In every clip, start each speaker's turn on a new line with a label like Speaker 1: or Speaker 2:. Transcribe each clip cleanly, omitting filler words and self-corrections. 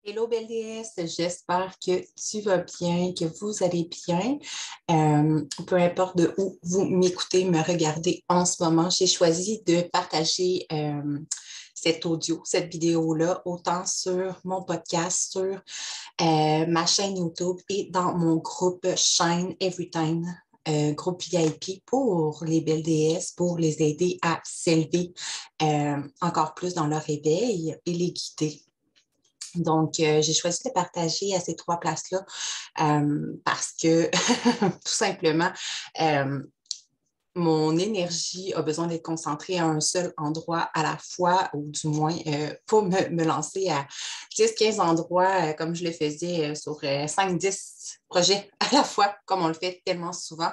Speaker 1: Hello belle déesse, j'espère que tu vas bien, que vous allez bien. Peu importe de où vous m'écoutez, me regardez en ce moment, j'ai choisi de partager cet audio, cette vidéo-là, autant sur mon podcast, sur ma chaîne YouTube et dans mon groupe Shine Everytime. Groupe VIP pour les belles déesses, pour les aider à s'élever encore plus dans leur éveil et les guider. Donc, j'ai choisi de partager à ces trois places-là parce que, tout simplement, euh, mon énergie a besoin d'être concentrée à un seul endroit à la fois, ou du moins, pas me lancer à 10, 15 endroits comme je le faisais sur 5, 10 projets à la fois, comme on le fait tellement souvent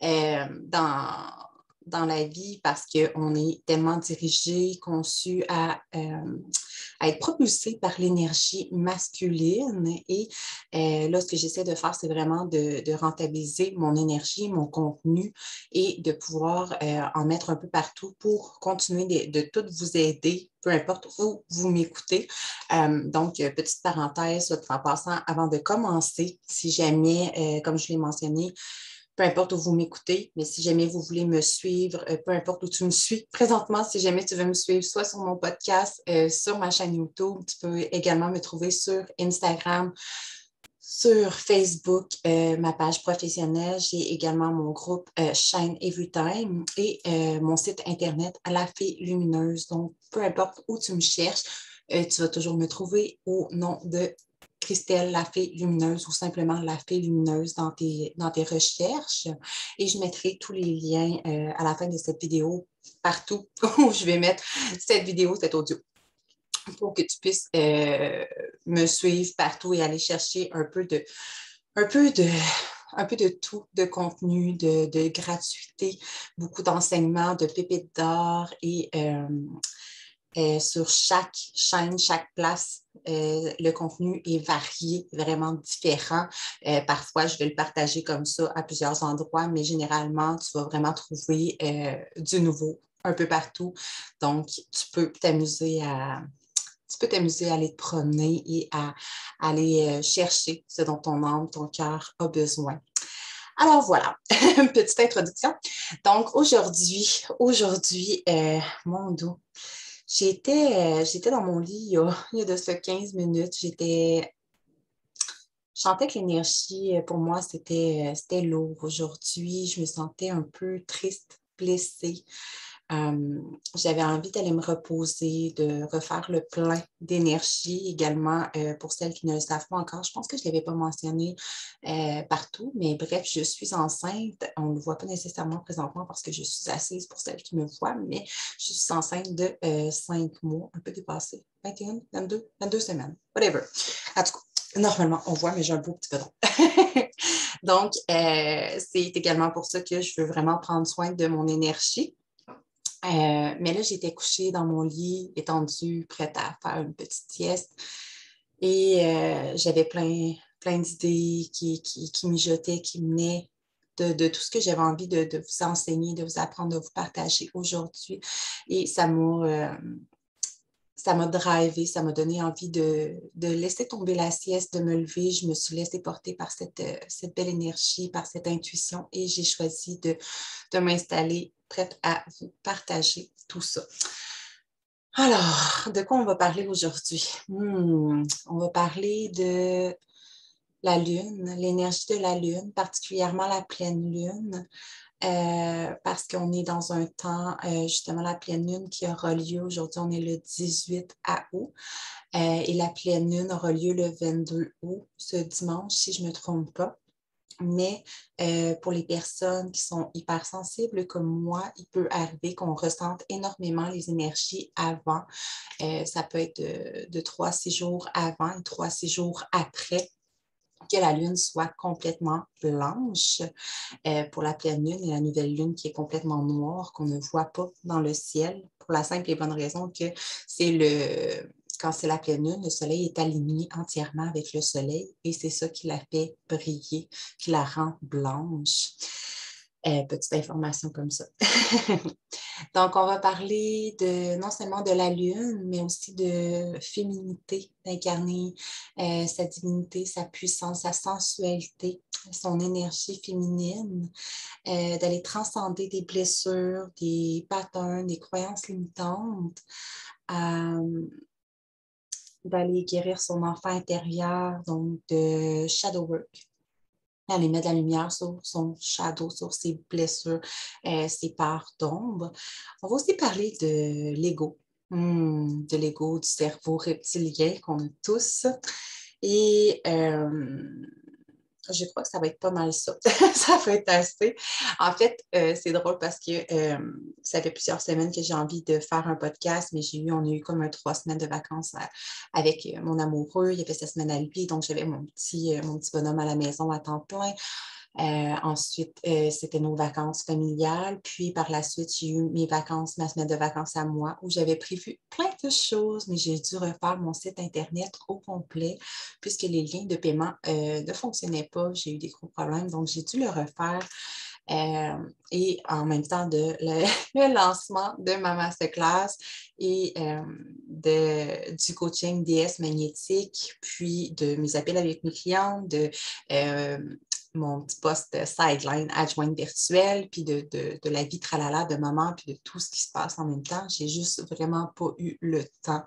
Speaker 1: dans la vie parce qu'on est tellement dirigé, conçu à être propulsé par l'énergie masculine. Et là, ce que j'essaie de faire, c'est vraiment de rentabiliser mon énergie, mon contenu et de pouvoir en mettre un peu partout pour continuer de tout vous aider, peu importe où vous m'écoutez. Donc, petite parenthèse en passant avant de commencer, si jamais, comme je l'ai mentionné, peu importe où vous m'écoutez, mais si jamais vous voulez me suivre, peu importe où tu me suis présentement, si jamais tu veux me suivre, soit sur mon podcast, sur ma chaîne YouTube, tu peux également me trouver sur Instagram, sur Facebook, ma page professionnelle. J'ai également mon groupe Shine Everytime et mon site internet La Fée Lumineuse. Donc, peu importe où tu me cherches, tu vas toujours me trouver au nom de Christelle La Fée Lumineuse ou simplement La Fée Lumineuse dans tes recherches. Et je mettrai tous les liens à la fin de cette vidéo partout où je vais mettre cette vidéo, cet audio pour que tu puisses me suivre partout et aller chercher un peu de, un peu de tout, de contenu, de gratuité, beaucoup d'enseignements, de pépites d'or et sur chaque chaîne, chaque place, le contenu est varié, vraiment différent. Parfois, je vais le partager comme ça à plusieurs endroits, mais généralement, tu vas vraiment trouver du nouveau un peu partout. Donc, tu peux t'amuser à aller te promener et à aller chercher ce dont ton âme, ton cœur a besoin. Alors voilà, une petite introduction. Donc aujourd'hui, mon dos, j'étais dans mon lit il y a de ce 15 minutes. Je sentais que l'énergie, pour moi, c'était lourd aujourd'hui. Je me sentais un peu triste, blessée. J'avais envie d'aller me reposer, de refaire le plein d'énergie également pour celles qui ne le savent pas encore. Je pense que je ne l'avais pas mentionné partout, mais bref, je suis enceinte. On ne le voit pas nécessairement présentement parce que je suis assise pour celles qui me voient, mais je suis enceinte de 5 mois, un peu dépassé, 21, 22 semaines, whatever. En tout cas, normalement, on voit, mais j'ai un beau petit bedon. Donc, c'est également pour ça que je veux vraiment prendre soin de mon énergie. Mais là, j'étais couchée dans mon lit, étendue, prête à faire une petite sieste. Et j'avais plein d'idées qui mijotaient, qui venaient de tout ce que j'avais envie de vous enseigner, de vous apprendre, de vous partager aujourd'hui. Et ça m'a drivé, ça m'a donné envie de laisser tomber la sieste, de me lever. Je me suis laissée porter par cette belle énergie, par cette intuition et j'ai choisi de m'installer prête à vous partager tout ça. Alors, de quoi on va parler aujourd'hui? On va parler de la Lune, l'énergie de la Lune, particulièrement la pleine Lune. Parce qu'on est dans un temps, justement, la pleine lune qui aura lieu aujourd'hui, on est le 18 août, et la pleine lune aura lieu le 22 août, ce dimanche, si je ne me trompe pas. Mais pour les personnes qui sont hypersensibles comme moi, il peut arriver qu'on ressente énormément les énergies avant. Ça peut être de 3 à 6 jours avant et 3 à 6 jours après que la lune soit complètement blanche pour la pleine lune et la nouvelle lune qui est complètement noire, qu'on ne voit pas dans le ciel, pour la simple et bonne raison que quand c'est la pleine lune, le soleil est aligné entièrement avec le soleil et c'est ça qui la fait briller, qui la rend blanche. Petite information comme ça. Donc, on va parler non seulement de la lune, mais aussi de féminité, d'incarner sa divinité, sa puissance, sa sensualité, son énergie féminine, d'aller transcender des blessures, des patterns, des croyances limitantes, d'aller guérir son enfant intérieur, donc de shadow work. Aller mettre de la lumière sur son shadow, sur ses blessures, ses parts d'ombre. On va aussi parler de l'ego, de l'ego, du cerveau reptilien qu'on a tous. Et je crois que ça va être pas mal ça. Ça va être assez. En fait, c'est drôle parce que ça fait plusieurs semaines que j'ai envie de faire un podcast, mais on a eu comme 3 semaines de vacances avec mon amoureux. Il y avait sa semaine à lui, donc j'avais mon petit bonhomme à la maison à temps plein. Ensuite, c'était nos vacances familiales. Puis par la suite, j'ai eu ma semaine de vacances à moi, où j'avais prévu plein de choses, mais j'ai dû refaire mon site Internet au complet, puisque les liens de paiement ne fonctionnaient pas. J'ai eu des gros problèmes, donc j'ai dû le refaire. Et en même temps le lancement de ma masterclass et du coaching DS magnétique, puis de mes appels avec mes clients, de mon petit poste sideline adjointe virtuelle, puis de la vie tralala de maman, puis de tout ce qui se passe en même temps. J'ai juste vraiment pas eu le temps.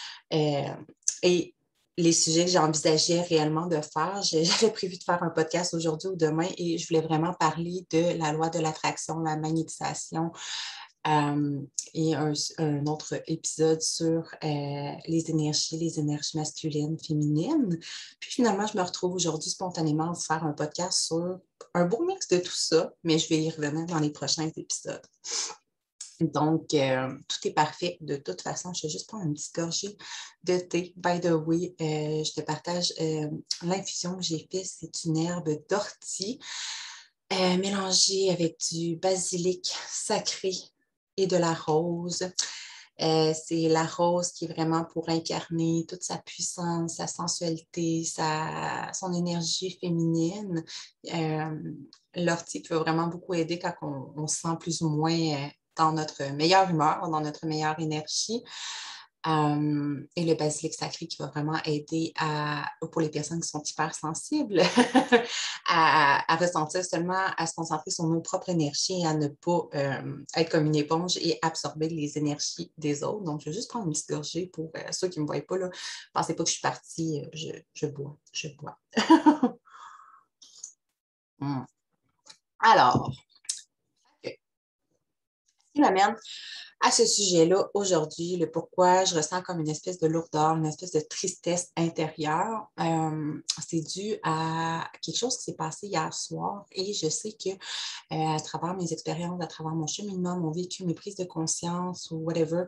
Speaker 1: Et les sujets que j'envisageais réellement de faire, j'avais prévu de faire un podcast aujourd'hui ou demain et je voulais vraiment parler de la loi de l'attraction, la magnétisation, et un autre épisode sur les énergies masculines, féminines. Puis finalement, je me retrouve aujourd'hui spontanément à faire un podcast sur un beau mix de tout ça, mais je vais y revenir dans les prochains épisodes. Donc, tout est parfait. De toute façon, je vais juste prendre une petite gorgée de thé. By the way, je te partage l'infusion que j'ai faite. C'est une herbe d'ortie mélangée avec du basilic sacré et de la rose. C'est la rose qui est vraiment pour incarner toute sa puissance, sa sensualité, son énergie féminine. L'ortie peut vraiment beaucoup aider quand on se sent plus ou moins dans notre meilleure humeur, dans notre meilleure énergie. Et le basilic sacré qui va vraiment aider pour les personnes qui sont hypersensibles à ressentir seulement, à se concentrer sur nos propres énergies et à ne pas être comme une éponge et absorber les énergies des autres. Donc, je vais juste prendre une petite gorgée pour ceux qui ne me voient pas. Là, pensez pas que je suis partie, je bois. Alors, ce qui m'amène à ce sujet-là aujourd'hui, le pourquoi je ressens comme une espèce de lourdeur, une espèce de tristesse intérieure. C'est dû à quelque chose qui s'est passé hier soir et je sais que à travers mes expériences, à travers mon cheminement, mon vécu, mes prises de conscience ou whatever,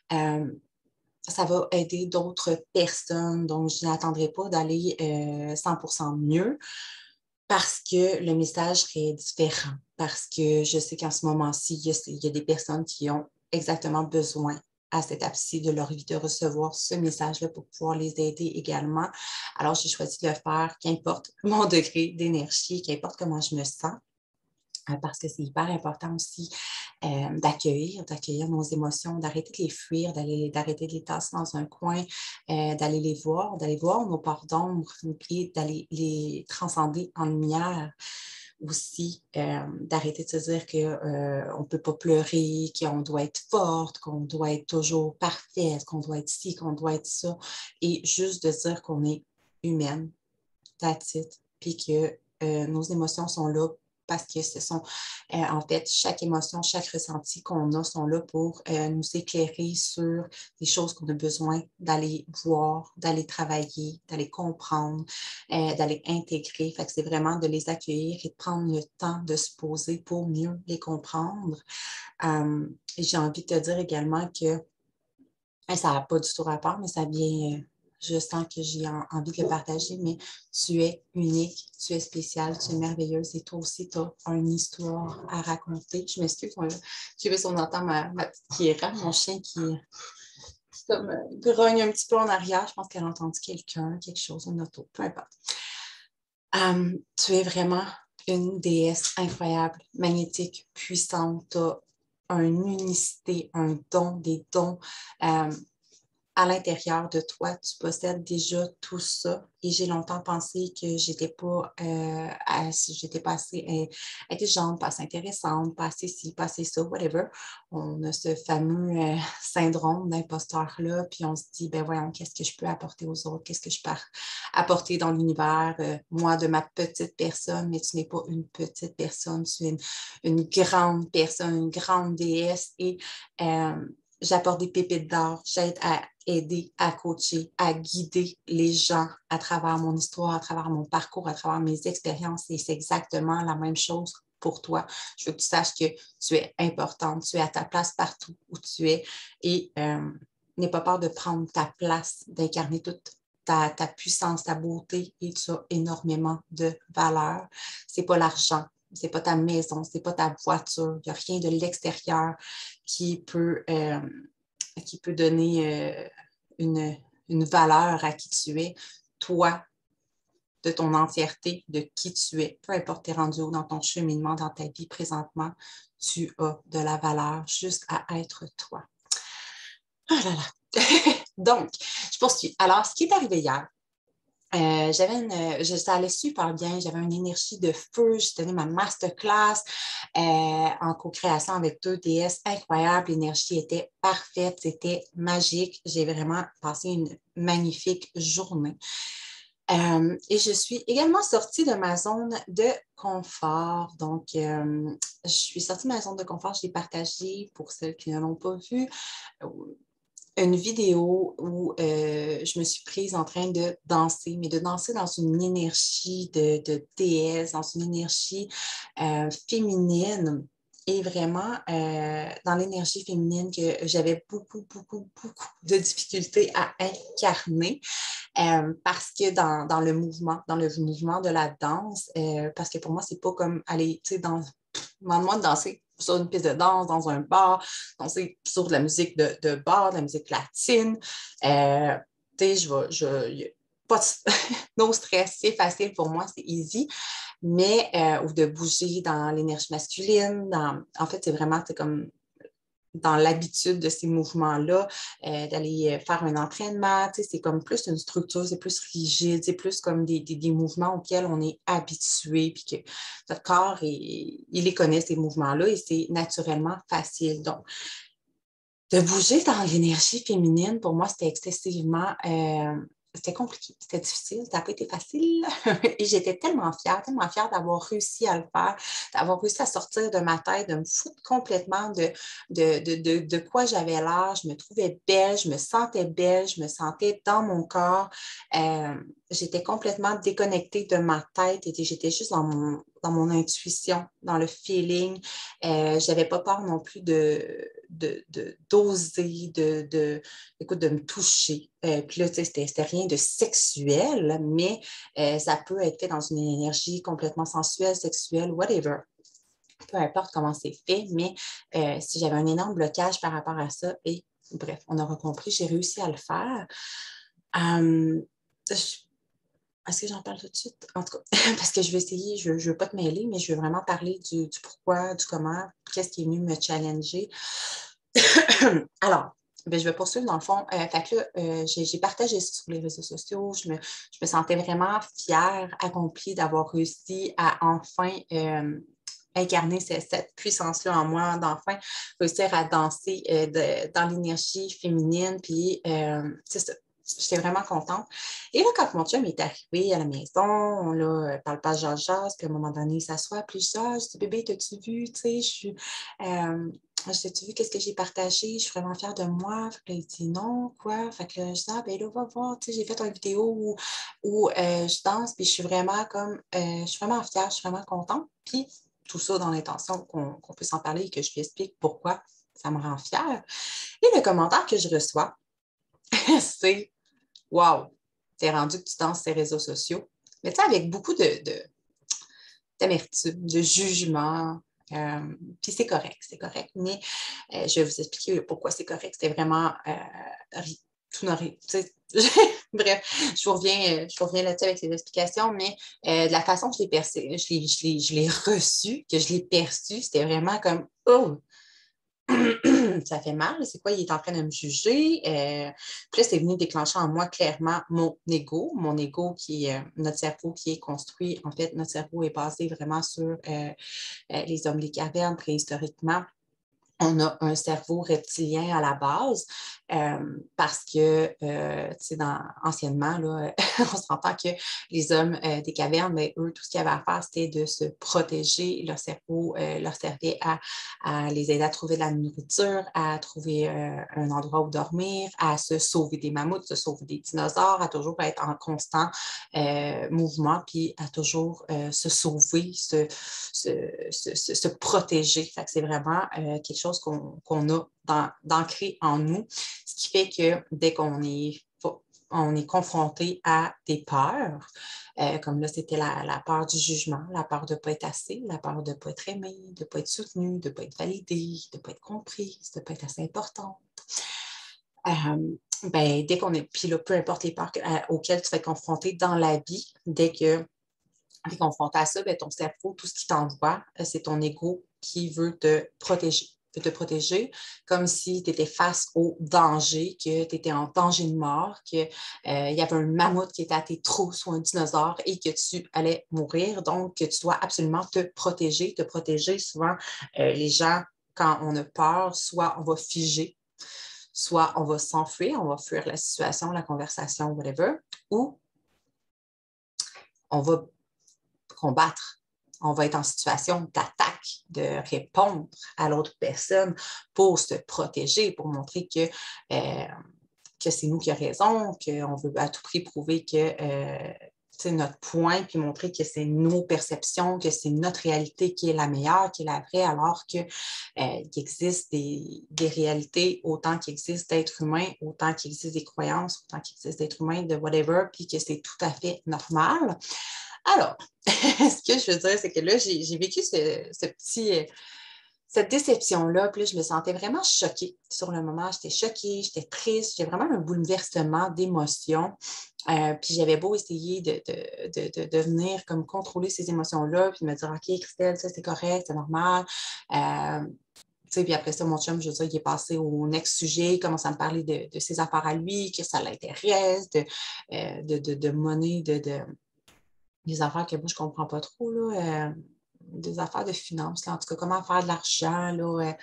Speaker 1: ça va aider d'autres personnes. Donc, je n'attendrai pas d'aller 100% mieux parce que le message serait différent. Parce que je sais qu'en ce moment-ci, il y a des personnes qui ont exactement besoin à cette étape-ci de leur vie de recevoir ce message-là pour pouvoir les aider également. Alors, j'ai choisi de le faire, qu'importe mon degré d'énergie, qu'importe comment je me sens. Parce que c'est hyper important aussi d'accueillir nos émotions, d'arrêter de les fuir, d'arrêter de les tasser dans un coin, d'aller voir nos parts d'ombre et d'aller les transcender en lumière aussi, d'arrêter de se dire qu'on ne peut pas pleurer, qu'on doit être forte, qu'on doit être toujours parfaite, qu'on doit être ci, qu'on doit être ça, et juste de dire qu'on est humaine, that's it, puis que nos émotions sont là parce que ce sont, en fait, chaque émotion, chaque ressenti qu'on a sont là pour nous éclairer sur les choses qu'on a besoin d'aller voir, d'aller travailler, d'aller comprendre, d'aller intégrer. Fait que c'est vraiment de les accueillir et de prendre le temps de se poser pour mieux les comprendre. Et j'ai envie de te dire également que ça n'a pas du tout rapport, mais ça vient, je sens que j'ai envie de le partager, mais tu es unique, tu es spéciale, tu es merveilleuse et toi aussi, tu as une histoire à raconter. Je m'excuse, je sais si on entend ma petite Kira, mon chien qui comme, grogne un petit peu en arrière. Je pense qu'elle a entendu quelqu'un, quelque chose, une auto, peu importe. Tu es vraiment une déesse incroyable, magnétique, puissante, tu as une unicité, un don, des dons. À l'intérieur de toi, tu possèdes déjà tout ça. Et j'ai longtemps pensé que j'étais pas assez intelligente, pas assez intéressante, pas assez ci, pas assez ça, whatever. On a ce fameux syndrome d'imposteur-là, puis on se dit, ben voyons, qu'est-ce que je peux apporter aux autres? Qu'est-ce que je peux apporter dans l'univers? Moi, de ma petite personne, mais tu n'es pas une petite personne, tu es une grande personne, une grande déesse. Et j'apporte des pépites d'or, j'aide à aider, à coacher, à guider les gens à travers mon histoire, à travers mon parcours, à travers mes expériences. Et c'est exactement la même chose pour toi. Je veux que tu saches que tu es importante, tu es à ta place partout où tu es et n'aie pas peur de prendre ta place, d'incarner toute ta puissance, ta beauté et tu as énormément de valeur. C'est pas l'argent, c'est pas ta maison, c'est pas ta voiture, il n'y a rien de l'extérieur qui peut donner une valeur à qui tu es. Toi, de ton entièreté, de qui tu es, peu importe tes rendus où dans ton cheminement, dans ta vie présentement, tu as de la valeur juste à être toi. Ah là là! Donc, je poursuis. Alors, ce qui est arrivé hier, ça allait super bien, j'avais une énergie de feu, j'ai donné ma masterclass en co-création avec deux déesses incroyables, l'énergie était parfaite, c'était magique, j'ai vraiment passé une magnifique journée. Et je suis également sortie de ma zone de confort. Donc, je suis sortie de ma zone de confort, je l'ai partagée pour celles qui ne l'ont pas vue une vidéo où je me suis prise en train de danser, mais de danser dans une énergie de déesse, dans une énergie féminine et vraiment dans l'énergie féminine que j'avais beaucoup, beaucoup, beaucoup de difficultés à incarner parce que dans le mouvement de la danse, parce que pour moi, c'est pas comme aller, tu sais, demande-moi de danser sur une piste de danse, dans un bar, danser sur de la musique de bar, de la musique latine. Tu sais, pas de, no stress, c'est facile pour moi, c'est easy, mais ou de bouger dans l'énergie masculine. En fait, c'est vraiment comme dans l'habitude de ces mouvements-là, d'aller faire un entraînement. Tu sais, c'est comme plus une structure, c'est plus rigide, c'est plus comme des mouvements auxquels on est habitué, puis que notre corps, il les connaît, ces mouvements-là, et c'est naturellement facile. Donc, de bouger dans l'énergie féminine, pour moi, c'était excessivement c'était compliqué, c'était difficile, ça n'a pas été facile. Et j'étais tellement fière d'avoir réussi à le faire, d'avoir réussi à sortir de ma tête, de me foutre complètement de quoi j'avais l'air. Je me trouvais belle, je me sentais belle, je me sentais dans mon corps. J'étais complètement déconnectée de ma tête et j'étais juste dans mon intuition, dans le feeling. Je n'avais pas peur non plus d'oser, écoute, de me toucher. Puis là, tu sais, c'était rien de sexuel, mais ça peut être fait dans une énergie complètement sensuelle, sexuelle, whatever. Peu importe comment c'est fait, mais si j'avais un énorme blocage par rapport à ça, et bref, on aura compris, j'ai réussi à le faire. Est-ce que j'en parle tout de suite? En tout cas, parce que je vais essayer, je ne veux pas te mêler, mais je veux vraiment parler du pourquoi, du comment, qu'est-ce qui est venu me challenger. Alors, ben, je vais poursuivre dans le fond. Fait que là, j'ai partagé ça sur les réseaux sociaux. Je me sentais vraiment fière, accomplie d'avoir réussi à enfin incarner cette puissance-là en moi, d'enfin réussir à danser dans l'énergie féminine. Puis, c'est ça. J'étais vraiment contente. Et là, quand mon chum est arrivé à la maison, on là, parle pas jase, puis à un moment donné, il s'assoit, puis je dis, bébé, t'as-tu vu, tu sais, t'as-tu vu qu'est-ce que j'ai partagé? Je suis vraiment fière de moi. Fait que là, il dit non, quoi? Fait que là, je dis, ah, ben là, va voir, tu sais, j'ai fait une vidéo où je danse, puis je suis vraiment je suis vraiment fière, je suis vraiment contente. Puis tout ça dans l'intention qu'on puisse en parler et que je lui explique pourquoi ça me rend fière. Et le commentaire que je reçois, c'est wow, t'es rendu que tu danses ces réseaux sociaux. Mais tu sais, avec beaucoup d'amertume, de jugement. Puis c'est correct, mais je vais vous expliquer pourquoi c'est correct. C'était vraiment tout n'aurait, bref, je vous reviens là-dessus avec ces explications, mais de la façon que je l'ai perçu, je l'ai reçu, que je l'ai perçu, c'était vraiment comme, oh, ça fait mal, c'est quoi, il est en train de me juger. Puis là, c'est venu déclencher en moi clairement mon ego qui est notre cerveau qui est construit. En fait, notre cerveau est basé vraiment sur les hommes des cavernes préhistoriquement. On a un cerveau reptilien à la base parce que, anciennement, là, on s'entend que les hommes des cavernes, mais eux, tout ce qu'ils avaient à faire, c'était de se protéger. Leur cerveau leur servait à les aider à trouver de la nourriture, à trouver un endroit où dormir, à se sauver des mammouths, se sauver des dinosaures, à toujours être en constant mouvement, puis à toujours se sauver, se protéger. Fait que c'est vraiment quelque chose qu'on a d'ancré en nous, ce qui fait que dès qu'on est confronté à des peurs, comme là, c'était la peur du jugement, la peur de ne pas être assez, la peur de ne pas être aimé, de ne pas être soutenu, de ne pas être validé, de ne pas être comprise, de ne pas être assez importante. Dès qu'on est, puis là, peu importe les peurs auxquelles tu vas être confronté dans la vie, dès que tu es confronté à ça, ton cerveau, tout ce qui t'envoie, c'est ton ego qui veut te protéger. Comme si tu étais face au danger, que tu étais en danger de mort, qu'il y avait un mammouth qui était à tes trousses ou un dinosaure et que tu allais mourir. Donc, que tu dois absolument te protéger. Te protéger, souvent, les gens, quand on a peur, soit on va figer, soit on va s'enfuir, on va fuir la situation, la conversation, whatever, ou on va combattre. On va être en situation d'attaque, de répondre à l'autre personne pour se protéger, pour montrer que c'est nous qui avons raison, qu'on veut à tout prix prouver que c'est notre point, puis montrer que c'est nos perceptions, que c'est notre réalité qui est la meilleure, qui est la vraie, alors qu'il existe des réalités autant qu'il existe d'êtres humains, autant qu'il existe des croyances, autant qu'il existe d'êtres humains, de whatever, puis que c'est tout à fait normal. Alors, ce que je veux dire, c'est que là, j'ai vécu cette déception-là, puis là, je me sentais vraiment choquée sur le moment. J'étais choquée, j'étais triste, j'avais vraiment un bouleversement d'émotions. Puis j'avais beau essayer de venir comme contrôler ces émotions-là, puis de me dire, OK, Christelle, ça c'est correct, c'est normal. Puis après ça, mon chum, je veux dire, il est passé au next sujet, il commence à me parler de ses affaires à lui, que ça l'intéresse, de monnaie, des affaires que moi, je ne comprends pas trop, là, des affaires de finances, là, en tout cas, comment faire de l'argent, là,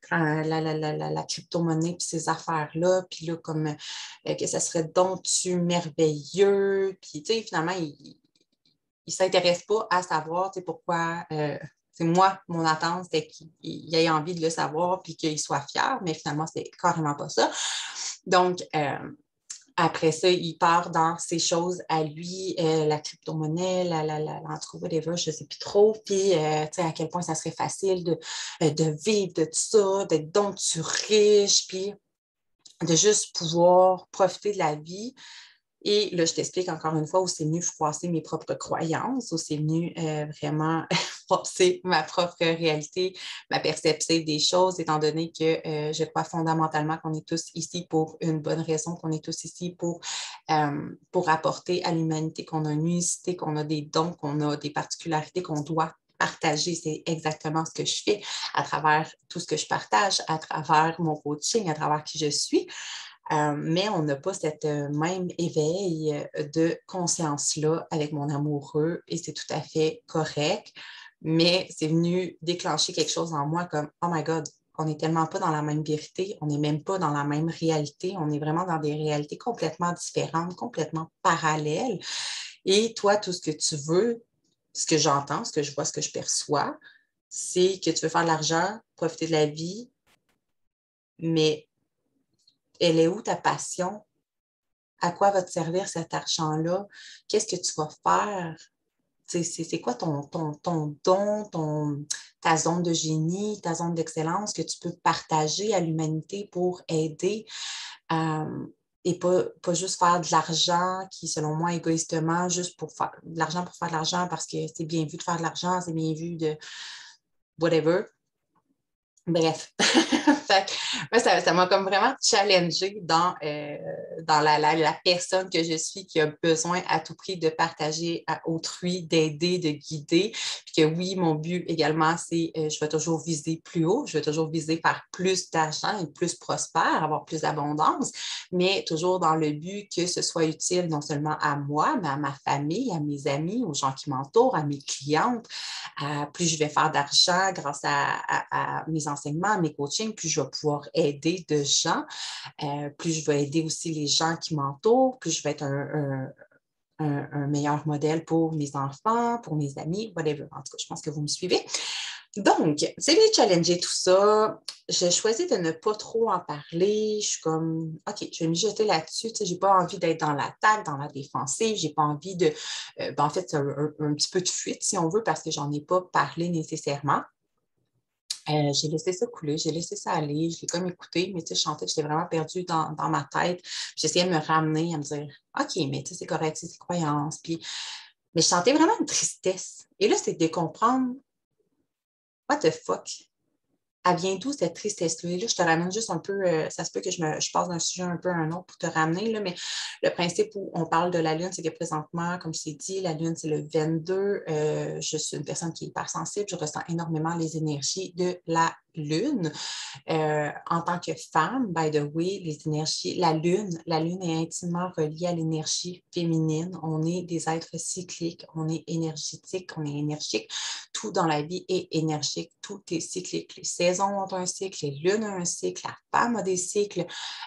Speaker 1: la crypto-monnaie, puis ces affaires-là, puis là, comme que ça serait donc-tu merveilleux, puis, tu sais, finalement, il ne s'intéresse pas à savoir, tu sais, pourquoi... c'est moi, mon attente, c'est qu'il ait envie de le savoir puis qu'il soit fier, mais finalement, c'est carrément pas ça. Donc, après ça, il part dans ses choses à lui, la crypto-monnaie, whatever, je ne sais plus trop. Puis, à quel point ça serait facile de vivre de tout ça, d'être donc riche, puis de juste pouvoir profiter de la vie. Et là, je t'explique encore une fois où c'est venu froisser mes propres croyances, où c'est venu vraiment froisser ma propre réalité, ma perception des choses, étant donné que je crois fondamentalement qu'on est tous ici pour une bonne raison, qu'on est tous ici pour apporter à l'humanité, qu'on a une unicité, qu'on a des dons, qu'on a des particularités qu'on doit partager. C'est exactement ce que je fais à travers tout ce que je partage, à travers mon coaching, à travers qui je suis. Mais on n'a pas cette même éveil de conscience-là avec mon amoureux et c'est tout à fait correct. Mais c'est venu déclencher quelque chose en moi comme « Oh my God, on n'est tellement pas dans la même vérité, on n'est même pas dans la même réalité, on est vraiment dans des réalités complètement différentes, complètement parallèles. Et toi, tout ce que tu veux, ce que j'entends, ce que je vois, ce que je perçois, c'est que tu veux faire de l'argent, profiter de la vie, mais elle est où ta passion? À quoi va te servir cet argent-là? Qu'est-ce que tu vas faire? C'est quoi ton don, ta zone de génie, ta zone d'excellence que tu peux partager à l'humanité pour aider et pas juste faire de l'argent qui, selon moi, égoïstement, juste pour faire de l'argent pour faire de l'argent parce que c'est bien vu de faire de l'argent, c'est bien vu de whatever. Bref, fait que, moi, ça m'a comme vraiment challengée dans la personne que je suis qui a besoin à tout prix de partager à autrui, d'aider, de guider. Puis que oui, mon but également, c'est je vais toujours viser plus haut, je vais toujours viser faire plus d'argent, être plus prospère, avoir plus d'abondance, mais toujours dans le but que ce soit utile non seulement à moi, mais à ma famille, à mes amis, aux gens qui m'entourent, à mes clientes. Plus je vais faire d'argent grâce à mes enseignements, à mes coachings, plus je vais pouvoir aider de gens, plus je vais aider aussi les gens qui m'entourent, plus je vais être un meilleur modèle pour mes enfants, pour mes amis, whatever. En tout cas, je pense que vous me suivez. Donc, c'est venu challenger tout ça. J'ai choisi de ne pas trop en parler. Je suis comme, OK, je vais me jeter là-dessus. Tu sais, je n'ai pas envie d'être dans l'attaque, dans la défensive. Je n'ai pas envie de. En fait, c'est un petit peu de fuite, si on veut, parce que j'en ai pas parlé nécessairement. J'ai laissé ça couler, j'ai laissé ça aller, je l'ai comme écouté, mais tu sais, je sentais que j'étais vraiment perdue dans ma tête. J'essayais de me ramener, à me dire, OK, mais tu sais, c'est correct, c'est tes croyances. Puis, mais je sentais vraiment une tristesse. Et là, c'est de comprendre, what the fuck? Elle vient d'où cette tristesse-là? Là, je te ramène juste un peu, ça se peut que je passe d'un sujet un peu à un autre pour te ramener, là, mais le principe où on parle de la Lune, c'est que présentement, comme je t'ai dit, la Lune, c'est le 22. Je suis une personne qui est hypersensible, je ressens énormément les énergies de la Lune. En tant que femme, by the way, les énergies, la lune est intimement reliée à l'énergie féminine. On est des êtres cycliques, on est énergétique, on est énergique. Tout dans la vie est énergique, tout est cyclique. Les saisons ont un cycle, les lunes ont un cycle, la femme a des cycles.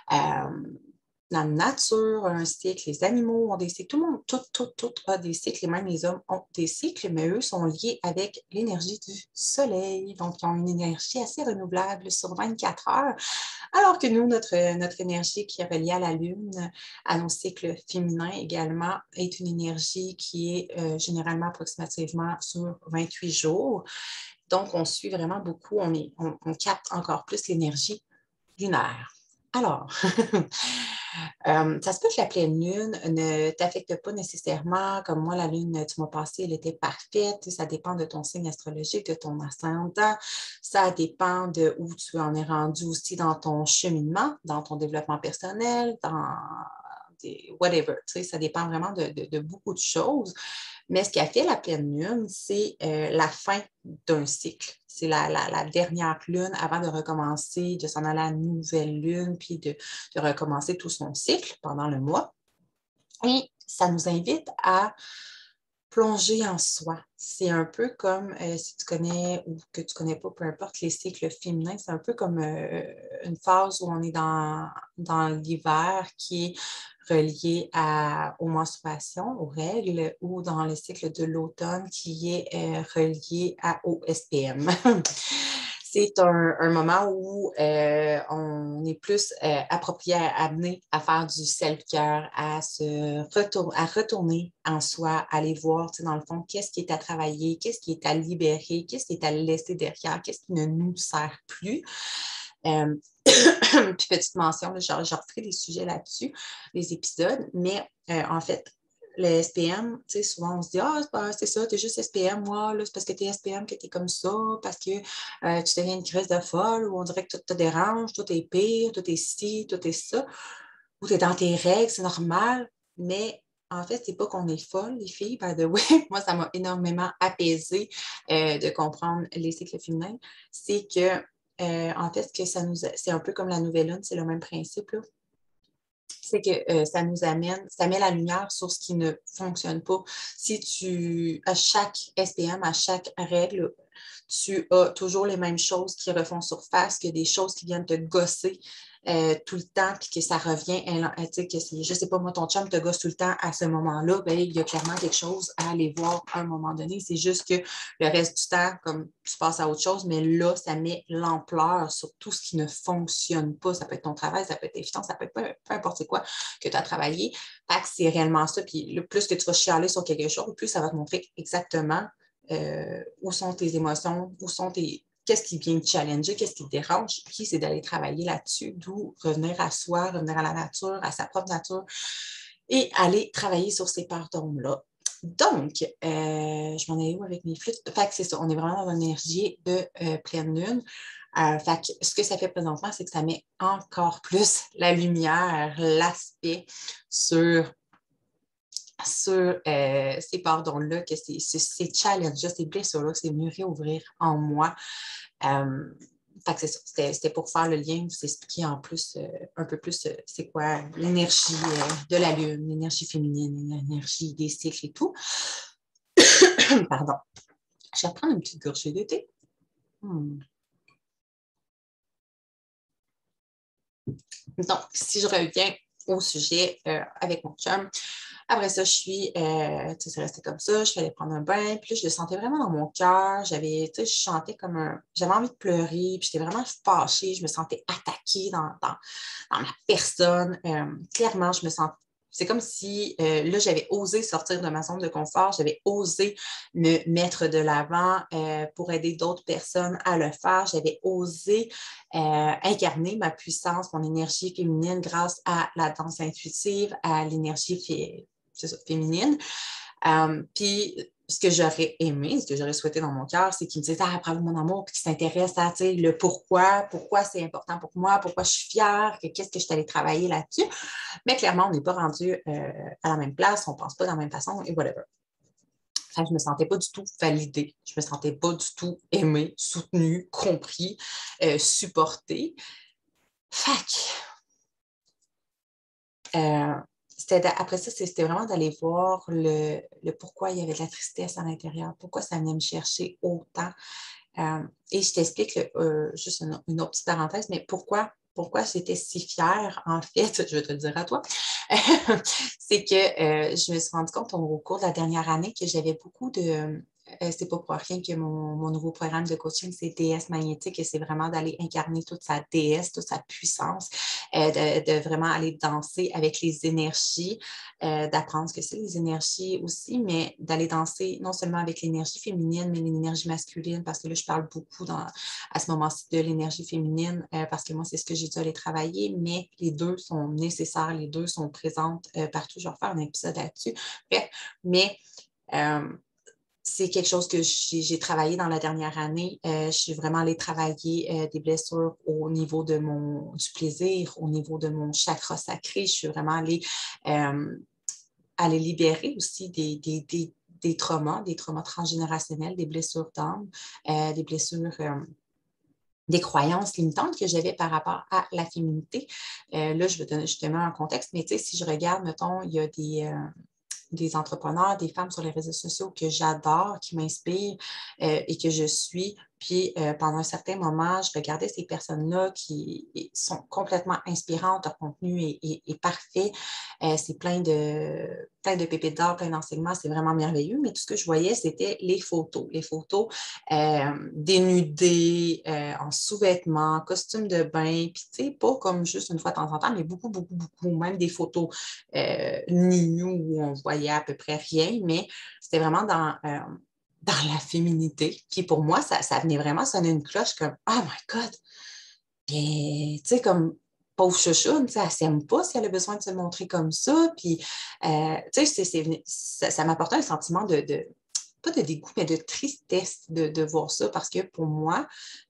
Speaker 1: La nature a un cycle, les animaux ont des cycles, tout le monde, tout a des cycles, et même les hommes ont des cycles, mais eux sont liés avec l'énergie du soleil. Donc, ils ont une énergie assez renouvelable sur 24 heures, alors que nous, notre énergie qui est reliée à la Lune, à nos cycles féminins également, est une énergie qui est généralement approximativement sur 28 jours. Donc, on suit vraiment beaucoup, on capte encore plus l'énergie lunaire. Alors, ça se peut que la pleine lune ne t'affecte pas nécessairement. Comme moi, la lune du mois passé, elle était parfaite. Ça dépend de ton signe astrologique, de ton ascendant. Ça dépend de où tu en es rendu aussi dans ton cheminement, dans ton développement personnel, dans whatever. Tu sais, ça dépend vraiment de beaucoup de choses. Mais ce qui a fait la pleine lune, c'est la fin d'un cycle. C'est la dernière lune avant de recommencer, de s'en aller à la nouvelle lune, puis de recommencer tout son cycle pendant le mois. Et ça nous invite à plonger en soi. C'est un peu comme, si tu connais ou que tu ne connais pas, peu importe, les cycles féminins, c'est un peu comme une phase où on est dans l'hiver qui est relié aux menstruations, aux règles, ou dans le cycle de l'automne qui est relié au SPM. C'est un moment où on est plus approprié, amené à faire du self-care, à retourner en soi, à aller voir, dans le fond, qu'est-ce qui est à travailler, qu'est-ce qui est à libérer, qu'est-ce qui est à laisser derrière, qu'est-ce qui ne nous sert plus. Puis petite mention, je referai des sujets là-dessus, des épisodes, mais en fait, le SPM, tu sais, souvent on se dit, c'est ça, t'es juste SPM, moi, là, c'est parce que t'es SPM que t'es comme ça, parce que tu deviens une crise de folle, ou on dirait que tout te dérange, tout est pire, tout est ci, tout est ça, ou t'es dans tes règles, c'est normal, mais en fait, c'est pas qu'on est folle, les filles, by the way. Moi, ça m'a énormément apaisée de comprendre les cycles féminins. C'est que, en fait, c'est un peu comme la nouvelle lune, c'est le même principe, là. C'est que ça nous amène, ça met la lumière sur ce qui ne fonctionne pas. À chaque SPM, à chaque règle, tu as toujours les mêmes choses qui refont surface, que des choses qui viennent te gosser tout le temps, puis que ça revient, tu sais, que je ne sais pas, moi, ton chum te gosse tout le temps à ce moment-là, bien, il y a clairement quelque chose à aller voir à un moment donné. C'est juste que le reste du temps, comme tu passes à autre chose, mais là, ça met l'ampleur sur tout ce qui ne fonctionne pas. Ça peut être ton travail, ça peut être tes finances, ça peut être peu importe quoi que tu as travaillé. Fait que c'est réellement ça. Puis le plus que tu vas chialer sur quelque chose, plus ça va te montrer exactement où sont tes émotions, qu'est-ce qui vient te challenger, qu'est-ce qui te dérange, puis c'est d'aller travailler là-dessus, d'où revenir à soi, revenir à la nature, à sa propre nature, et aller travailler sur ces peurs d'ombre-là. Donc, je m'en ai où avec mes flûtes? Fait que c'est ça, on est vraiment dans une énergie de pleine lune. Fait que ce que ça fait présentement, c'est que ça met encore plus la lumière, l'aspect sur ces pardons-là, que ces challenges-là, ces blessures-là, c'est venu réouvrir en moi. Fait que c'est ça, c'était pour faire le lien, vous expliquer en plus, un peu plus, c'est quoi l'énergie de la lune, l'énergie féminine, l'énergie des cycles et tout. Pardon. Je vais prendre une petite gorgée de thé. Donc, si je reviens au sujet avec mon chum, après ça, c'est resté comme ça, je suis allée prendre un bain, puis là, je le sentais vraiment dans mon cœur, je chantais j'avais envie de pleurer, puis j'étais vraiment fâchée, je me sentais attaquée dans ma personne. Clairement, c'est comme si là, j'avais osé sortir de ma zone de confort, j'avais osé me mettre de l'avant pour aider d'autres personnes à le faire. J'avais osé incarner ma puissance, mon énergie féminine grâce à la danse intuitive, à l'énergie féminine. Puis, ce que j'aurais aimé, ce que j'aurais souhaité dans mon cœur, c'est qu'il me dise bravo mon amour, puis qu'il s'intéresse à le pourquoi c'est important pour moi, pourquoi je suis fière, qu'est-ce que je suis allée travailler là-dessus. Mais clairement, on n'est pas rendu à la même place, on ne pense pas de la même façon et whatever. Enfin, je ne me sentais pas du tout validée, je ne me sentais pas du tout aimée, soutenue, compris, supportée. Fait après ça, c'était vraiment d'aller voir le pourquoi il y avait de la tristesse à l'intérieur, pourquoi ça venait me chercher autant. Et je t'explique juste une autre petite parenthèse, mais pourquoi j'étais si fière, en fait, je vais te le dire à toi, c'est que je me suis rendu compte au cours de la dernière année que j'avais beaucoup de... c'est pas pour rien que mon nouveau programme de coaching, c'est déesse magnétique et c'est vraiment d'aller incarner toute sa déesse, toute sa puissance, de vraiment aller danser avec les énergies, d'apprendre ce que c'est les énergies aussi, mais d'aller danser non seulement avec l'énergie féminine, mais l'énergie masculine, parce que là, je parle beaucoup à ce moment-ci de l'énergie féminine, parce que moi, c'est ce que j'ai dû aller travailler, mais les deux sont nécessaires, les deux sont présentes partout. Je vais refaire un épisode là-dessus. Bref, mais c'est quelque chose que j'ai travaillé dans la dernière année. Je suis vraiment allée travailler des blessures au niveau du plaisir, au niveau de mon chakra sacré. Je suis vraiment allée libérer aussi des traumas transgénérationnels, des blessures d'âme, des blessures des croyances limitantes que j'avais par rapport à la féminité. Là, je vais donner justement un contexte, mais tu sais, si je regarde, mettons, il y a des entrepreneurs, des femmes sur les réseaux sociaux que j'adore, qui m'inspirent et que je suis. Puis pendant un certain moment, je regardais ces personnes-là qui sont complètement inspirantes, leur contenu est parfait. C'est plein de pépites d'or, plein d'enseignements, c'est vraiment merveilleux. Mais tout ce que je voyais, c'était les photos. Les photos dénudées, en sous-vêtements, costumes de bain, puis tu sais, pas comme juste une fois de temps en temps, mais beaucoup, beaucoup, beaucoup, même des photos nues où on voyait à peu près rien, mais c'était vraiment dans la féminité. Puis pour moi, ça venait vraiment sonner une cloche comme « Oh my God! » Puis, tu sais, comme pauvre chouchoune, elle ne s'aime pas si elle a besoin de se montrer comme ça. Puis, tu sais, ça m'apportait un sentiment pas de dégoût, mais de tristesse de voir ça parce que pour moi,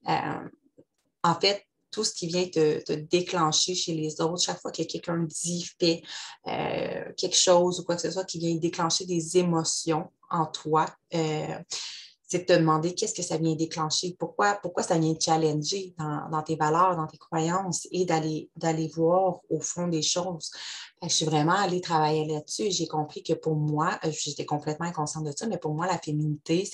Speaker 1: en fait, tout ce qui vient te déclencher chez les autres, chaque fois que quelqu'un dit, fait quelque chose ou quoi que ce soit qui vient déclencher des émotions en toi, c'est de te demander qu'est-ce que ça vient déclencher, pourquoi ça vient challenger dans tes valeurs, dans tes croyances et d'aller voir au fond des choses. Je suis vraiment allée travailler là-dessus et j'ai compris que pour moi, j'étais complètement inconsciente de ça, mais pour moi, la féminité,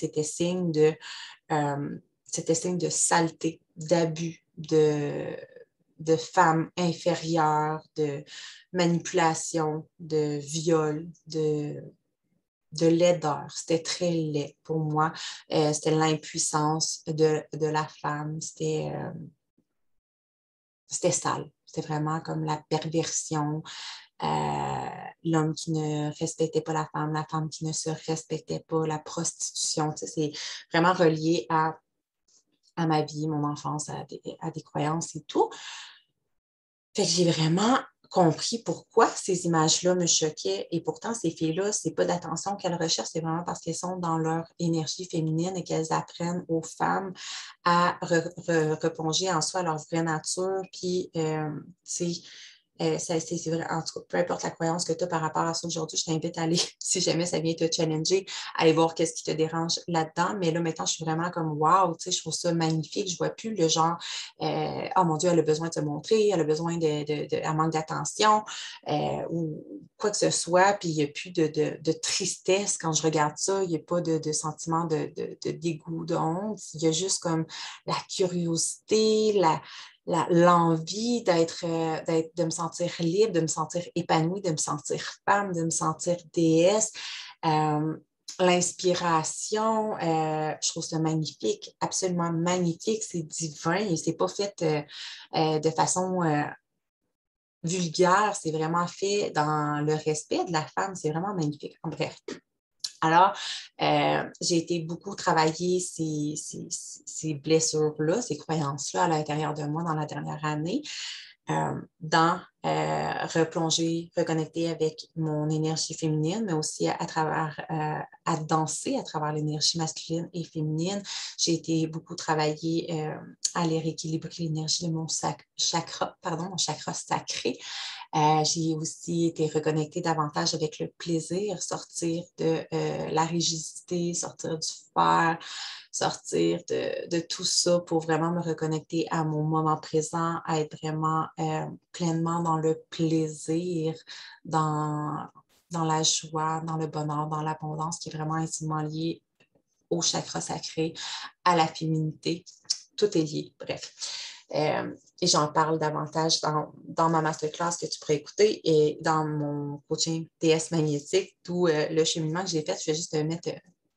Speaker 1: c'était signe de saleté, d'abus, de femmes inférieures, de manipulation, de viol, de laideur. C'était très laid pour moi. C'était l'impuissance de la femme. C'était sale. C'était vraiment comme la perversion. L'homme qui ne respectait pas la femme qui ne se respectait pas, la prostitution. Tu sais, c'est vraiment relié à ma vie, mon enfance, à des croyances et tout. Fait que j'ai vraiment compris pourquoi ces images-là me choquaient. Et pourtant, ces filles-là, c'est pas d'attention qu'elles recherchent, c'est vraiment parce qu'elles sont dans leur énergie féminine et qu'elles apprennent aux femmes à replonger en soi leur vraie nature. Puis, c'est vrai, en tout cas, peu importe la croyance que tu as par rapport à ça aujourd'hui, je t'invite à aller, si jamais ça vient te challenger, à aller voir qu'est-ce qui te dérange là-dedans. Mais là, maintenant, je suis vraiment comme wow, tu sais, je trouve ça magnifique. Je vois plus le genre, oh mon Dieu, elle a besoin de se montrer, elle a besoin elle manque d'attention ou quoi que ce soit. Puis il n'y a plus de tristesse quand je regarde ça. Il n'y a pas de sentiment de dégoût, de honte. Il y a juste comme la curiosité, l'envie de me sentir libre, de me sentir épanouie, de me sentir femme, de me sentir déesse. L'inspiration, je trouve ça magnifique, absolument magnifique, c'est divin et c'est pas fait de façon vulgaire, c'est vraiment fait dans le respect de la femme, c'est vraiment magnifique. En bref. Alors, j'ai été beaucoup travailler ces blessures-là, ces croyances-là à l'intérieur de moi dans la dernière année, dans replonger, reconnecter avec mon énergie féminine, mais aussi à travers, à danser à travers l'énergie masculine et féminine. J'ai été beaucoup travailler à aller rééquilibrer l'énergie de mon chakra, mon chakra sacré. J'ai aussi été reconnectée davantage avec le plaisir, sortir de la rigidité, sortir du faire, sortir de tout ça pour vraiment me reconnecter à mon moment présent, à être vraiment pleinement dans le plaisir, dans la joie, dans le bonheur, dans l'abondance qui est vraiment intimement lié au chakra sacré, à la féminité. Tout est lié, bref. Et j'en parle davantage dans ma masterclass que tu pourrais écouter et dans mon coaching DS magnétique, d'où le cheminement que j'ai fait, je vais juste te mettre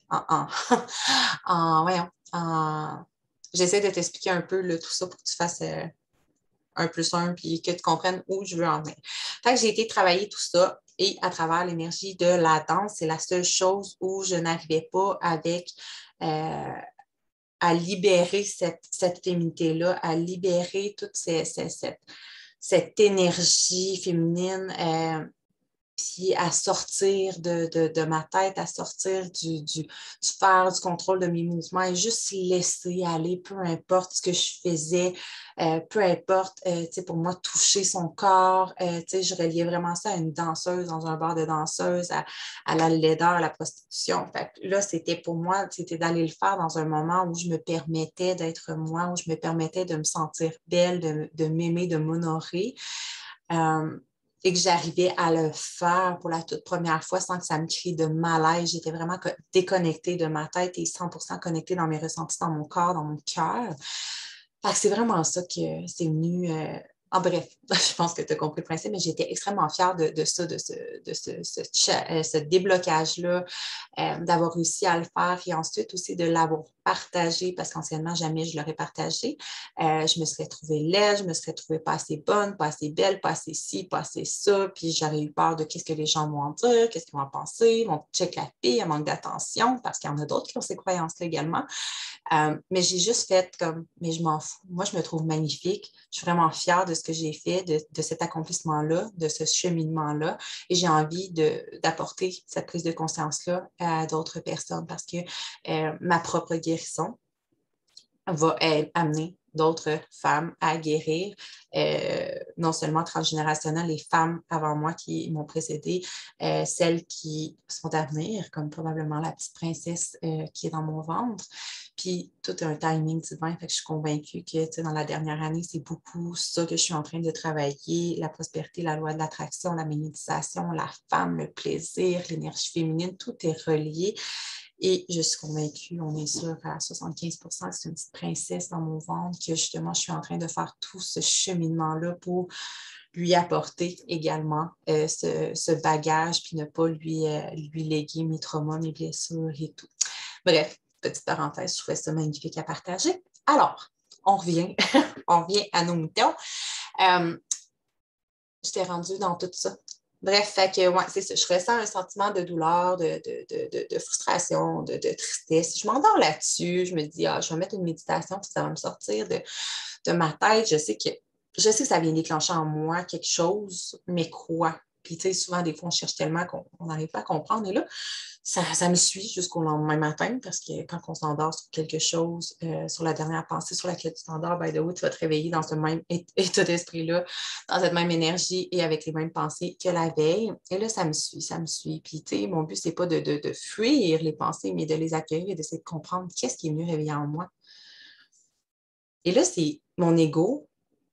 Speaker 1: voyons, j'essaie de t'expliquer un peu tout ça pour que tu fasses un plus un puis que tu comprennes où je veux en venir. Fait que j'ai été travailler tout ça et à travers l'énergie de la danse, c'est la seule chose où je n'arrivais pas avec à libérer cette féminité-là, à libérer toute cette énergie féminine, puis à sortir de ma tête, à sortir du faire, du contrôle de mes mouvements et juste laisser aller, peu importe ce que je faisais, peu importe, pour moi, toucher son corps, je reliais vraiment ça à une danseuse dans un bar de danseuse, à la laideur, à la prostitution. Fait que là, c'était pour moi, c'était d'aller le faire dans un moment où je me permettais d'être moi, où je me permettais de me sentir belle, de m'aimer, de m'honorer. Et que j'arrivais à le faire pour la toute première fois sans que ça me crée de malaise. J'étais vraiment déconnectée de ma tête et 100% connectée dans mes ressentis, dans mon corps, dans mon cœur. C'est vraiment ça que c'est venu. En bref, je pense que tu as compris le principe, mais j'étais extrêmement fière de ça, ce déblocage-là, d'avoir réussi à le faire et ensuite aussi de l'avoir partagé parce qu'anciennement, jamais je l'aurais partagé. Je me serais trouvée laide, je me serais trouvée pas assez bonne, pas assez belle, pas assez ci, pas assez ça, puis j'aurais eu peur de qu'est-ce que les gens vont en dire, qu'est-ce qu'ils vont en penser, ils vont check la fille, elle manque d'attention parce qu'il y en a d'autres qui ont ces croyances-là également. Mais j'ai juste fait comme, mais je m'en fous. Moi, je me trouve magnifique. Je suis vraiment fière de ce que j'ai fait, de cet accomplissement-là, de ce cheminement-là. Et j'ai envie d'apporter cette prise de conscience-là à d'autres personnes parce que ma propre guérison va amener d'autres femmes à guérir, non seulement transgénérationnelles, les femmes avant moi qui m'ont précédée, celles qui sont à venir, comme probablement la petite princesse qui est dans mon ventre. Puis tout est un timing divin, fait que je suis convaincue que dans la dernière année, c'est beaucoup ça que je suis en train de travailler, la prospérité, la loi de l'attraction, la magnétisation, la femme, le plaisir, l'énergie féminine, tout est relié. Et je suis convaincue, on est sûr à 75% que c'est une petite princesse dans mon ventre, que justement, je suis en train de faire tout ce cheminement-là pour lui apporter également ce bagage, puis ne pas lui léguer mes traumas, mes blessures et tout. Bref, petite parenthèse, je trouvais ça magnifique à partager. Alors, on revient, on revient à nos moutons. Je t'ai rendue dans tout ça. Bref, fait que, ouais, c'est ça. Je ressens un sentiment de douleur, de frustration, de tristesse. Je m'endors là-dessus. Je me dis, je vais mettre une méditation, puis ça va me sortir de ma tête. Je sais que je sais que ça vient déclencher en moi quelque chose, mais quoi? Puis, tu sais, souvent, des fois, on cherche tellement qu'on n'arrive pas à comprendre. Et là, ça me suit jusqu'au lendemain matin parce que quand on s'endort sur quelque chose, sur la dernière pensée sur laquelle tu t'endors, by the way, tu vas te réveiller dans ce même état d'esprit-là, dans cette même énergie et avec les mêmes pensées que la veille. Et là, ça me suit, ça me suit. Puis, tu sais, mon but, c'est pas de fuir les pensées, mais de les accueillir et d'essayer de comprendre qu'est-ce qui est mieux réveillé en moi. Et là, c'est mon ego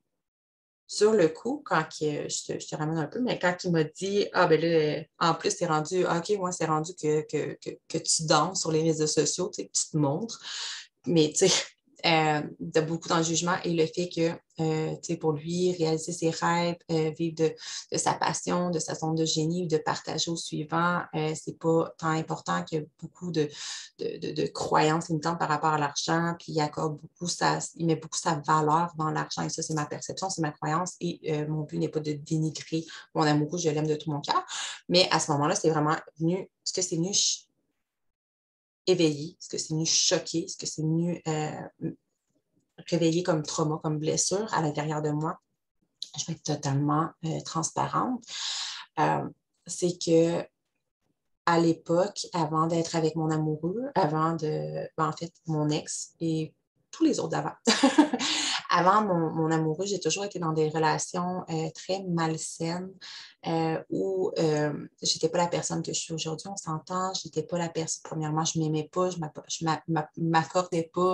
Speaker 1: sur le coup, quand je te ramène un peu, mais quand il m'a dit, ah ben là, en plus, c'est rendu, ah, OK, moi, c'est rendu que tu danses sur les réseaux sociaux, tu sais, que tu te montres. Mais tu sais, de beaucoup dans le jugement et le fait que, tu sais, pour lui, réaliser ses rêves, vivre de sa passion, de sa zone de génie, de partager au suivant, c'est pas tant important que beaucoup de croyances limitantes par rapport à l'argent, puis il met beaucoup sa valeur dans l'argent, et ça, c'est ma perception, c'est ma croyance, et mon but n'est pas de dénigrer mon amoureux, je l'aime de tout mon cœur, mais à ce moment-là, c'est vraiment venu, ce que c'est venu éveiller, ce que c'est venu choquer, ce que c'est venu réveiller comme trauma, comme blessure à l'intérieur de moi. Je vais être totalement transparente. Euh, c'est que à l'époque, avant d'être avec mon amoureux, en fait, mon ex et tous les autres d'avant. Avant mon amoureux, j'ai toujours été dans des relations très malsaines où je n'étais pas la personne que je suis aujourd'hui, on s'entend. Je n'étais pas la personne, premièrement, je ne m'aimais pas, je ne m'accordais pas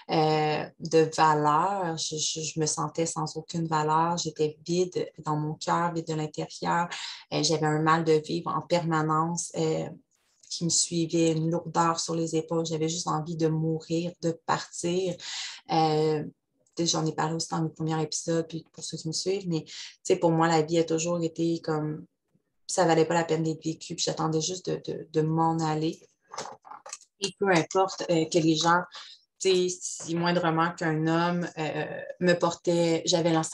Speaker 1: de valeur. Je me sentais sans aucune valeur. J'étais vide dans mon cœur, vide de l'intérieur. J'avais un mal de vivre en permanence. Qui me suivait, une lourdeur sur les épaules. J'avais juste envie de mourir, de partir. J'en ai parlé aussi dans mes premiers épisodes, puis pour ceux qui me suivent, mais pour moi, la vie a toujours été comme ça ne valait pas la peine d'être vécu, puis j'attendais juste de m'en aller. Et peu importe que les gens, si moindrement qu'un homme me portait, j'avais le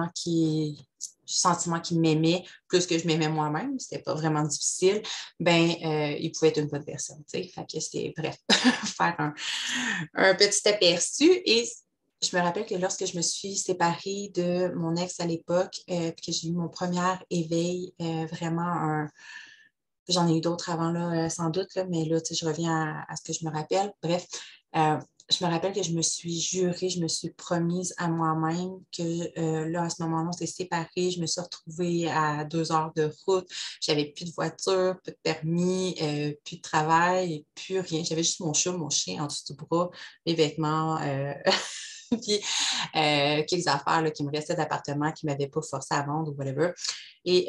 Speaker 1: sentiment qu'il m'aimait plus que je m'aimais moi-même, c'était pas vraiment difficile, ben il pouvait être une bonne personne, tu sais. Fait que c'était, bref, faire un petit aperçu. Et je me rappelle que lorsque je me suis séparée de mon ex à l'époque, puis que j'ai eu mon premier éveil, vraiment j'en ai eu d'autres avant, là, sans doute, là, mais là, je reviens à ce que je me rappelle. Bref, je me rappelle que je me suis jurée, je me suis promise à moi-même que là, à ce moment-là, on s'est séparés. Je me suis retrouvée à 2 heures de route. J'avais plus de voiture, plus de permis, plus de travail, plus rien. J'avais juste mon chat, mon chien en dessous du bras, mes vêtements. Puis quelques affaires là, qui me restaient d'appartement, qui ne m'avaient pas forcé à vendre ou whatever. Et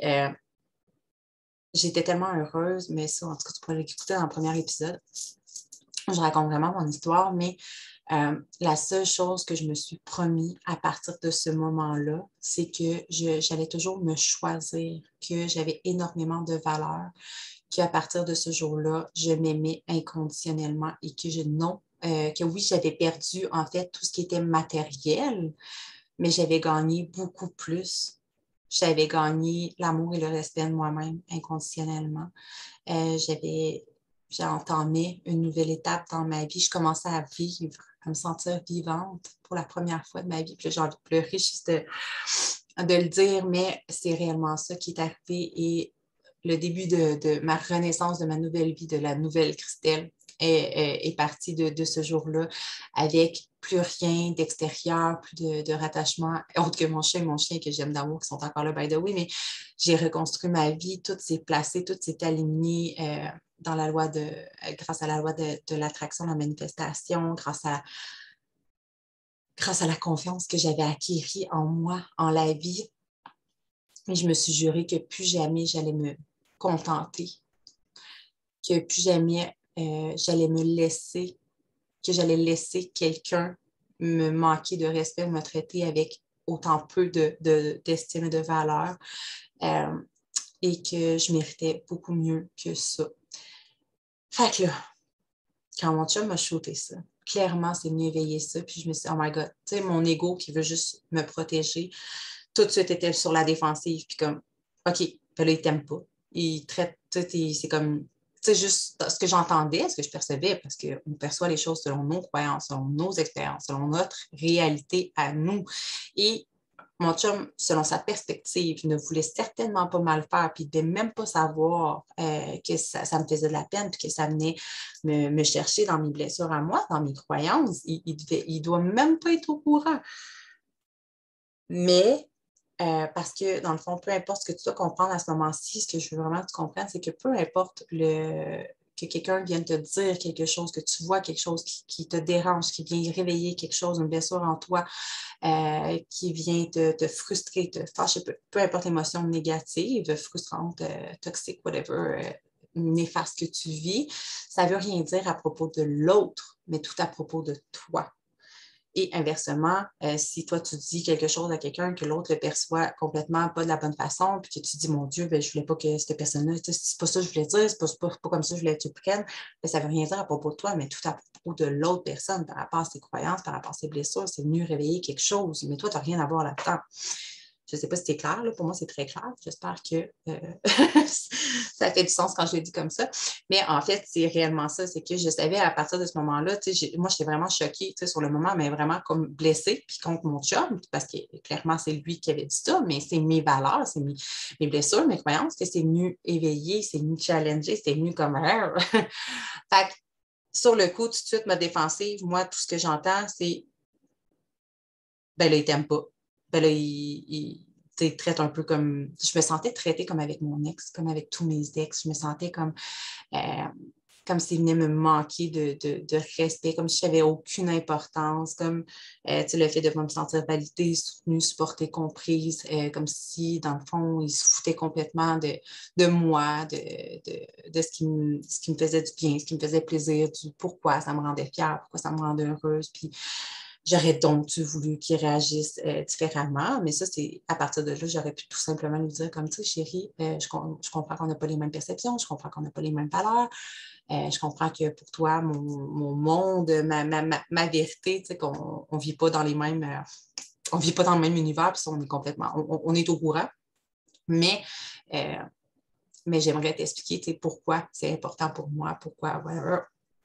Speaker 1: j'étais tellement heureuse, mais ça, en tout cas, tu pourrais l'écouter dans le premier épisode. Je raconte vraiment mon histoire, mais la seule chose que je me suis promis à partir de ce moment-là, c'est que j'allais toujours me choisir, que j'avais énormément de valeur, qu'à partir de ce jour-là, je m'aimais inconditionnellement et que oui, j'avais perdu en fait tout ce qui était matériel, mais j'avais gagné beaucoup plus. J'avais gagné l'amour et le respect de moi-même inconditionnellement. J'ai entamé une nouvelle étape dans ma vie. Je commençais à vivre, à me sentir vivante pour la première fois de ma vie. Puis j'ai envie de pleurer juste de le dire, mais c'est réellement ça qui est arrivé. Et le début de ma renaissance, de ma nouvelle vie, de la nouvelle Christelle est partie de ce jour-là avec plus rien d'extérieur, plus de rattachement, autre que mon chien que j'aime d'amour, qui sont encore là, by the way, mais j'ai reconstruit ma vie, tout s'est placé, tout s'est aligné dans la loi grâce à la loi de l'attraction, la manifestation, grâce à la confiance que j'avais acquérie en moi, en la vie. Et je me suis juré que plus jamais j'allais me contenter, que plus jamais j'allais me laisser, que j'allais laisser quelqu'un me manquer de respect ou me traiter avec autant peu d'estime et de valeur et que je méritais beaucoup mieux que ça. Fait que là, quand mon chum m'a shooté ça, clairement, c'est venu éveiller ça. Puis je me suis dit, oh my God, tu sais, mon ego qui veut juste me protéger, tout de suite était sur la défensive. Puis comme, OK, ben là, il t'aime pas. Il traite, c'est comme, tu sais, juste ce que j'entendais, ce que je percevais, parce qu'on perçoit les choses selon nos croyances, selon nos expériences, selon notre réalité à nous. Et Mon chum, selon sa perspective, ne voulait certainement pas mal faire, puis il ne devait même pas savoir que ça me faisait de la peine, puis que ça venait me chercher dans mes blessures à moi, dans mes croyances. Il doit même pas être au courant. Mais parce que, dans le fond, peu importe ce que tu dois comprendre à ce moment-ci, ce que je veux vraiment que tu comprennes, c'est que peu importe que quelqu'un vienne te dire quelque chose, que tu vois quelque chose qui te dérange, qui vient réveiller quelque chose, une blessure en toi, qui vient te frustrer, te fâcher, peu importe l'émotion négative, frustrante, toxique, whatever, néfaste que tu vis, ça ne veut rien dire à propos de l'autre, mais tout à propos de toi. Et inversement, si toi, tu dis quelque chose à quelqu'un que l'autre le perçoit complètement pas de la bonne façon, puis que tu dis, mon Dieu, ben, je ne voulais pas que cette personne-là, c'est pas ça que je voulais dire, c'est pas comme ça que je voulais que tu le prennes, ben, ça ne veut rien dire à propos de toi, mais tout à propos de l'autre personne, par rapport à ses croyances, par rapport à ses blessures, c'est venu réveiller quelque chose, mais toi, tu n'as rien à voir là-dedans. Je ne sais pas si c'est clair, là. Pour moi, c'est très clair. J'espère que ça fait du sens quand je le dis comme ça. Mais en fait, c'est réellement ça. C'est que je savais à partir de ce moment-là, moi, j'étais vraiment choquée sur le moment, mais vraiment comme blessée, puis contre mon chum, parce que clairement, c'est lui qui avait dit ça, mais c'est mes valeurs, c'est mes blessures, mes croyances, que c'est venu éveiller, c'est venu challenger, c'est venu comme... fait que, sur le coup, tout de suite, ma défensive, moi, tout ce que j'entends, c'est ben là, il t'aime pas. Ben là, il traite un peu comme. Je me sentais traitée comme avec mon ex, comme avec tous mes ex. Je me sentais euh, comme s'il venait me manquer de respect, comme si je n'avais aucune importance, comme le fait de me sentir validée, soutenue, supportée, comprise, comme si, dans le fond, il se foutait complètement de moi, de ce qui me faisait du bien, ce qui me faisait plaisir, du pourquoi ça me rendait fière, pourquoi ça me rendait heureuse. Puis, j'aurais donc voulu qu'il réagisse différemment, mais ça, c'est à partir de là, j'aurais pu tout simplement lui dire comme, tu sais, chérie, je comprends qu'on n'a pas les mêmes perceptions, je comprends qu'on n'a pas les mêmes valeurs, je comprends que pour toi, mon monde, ma vérité, tu sais, qu'on ne vit pas dans les mêmes, on vit pas dans le même univers, puis on est complètement, on est au courant, mais, euh, mais j'aimerais t'expliquer, tu sais, pourquoi c'est important pour moi, pourquoi, whatever.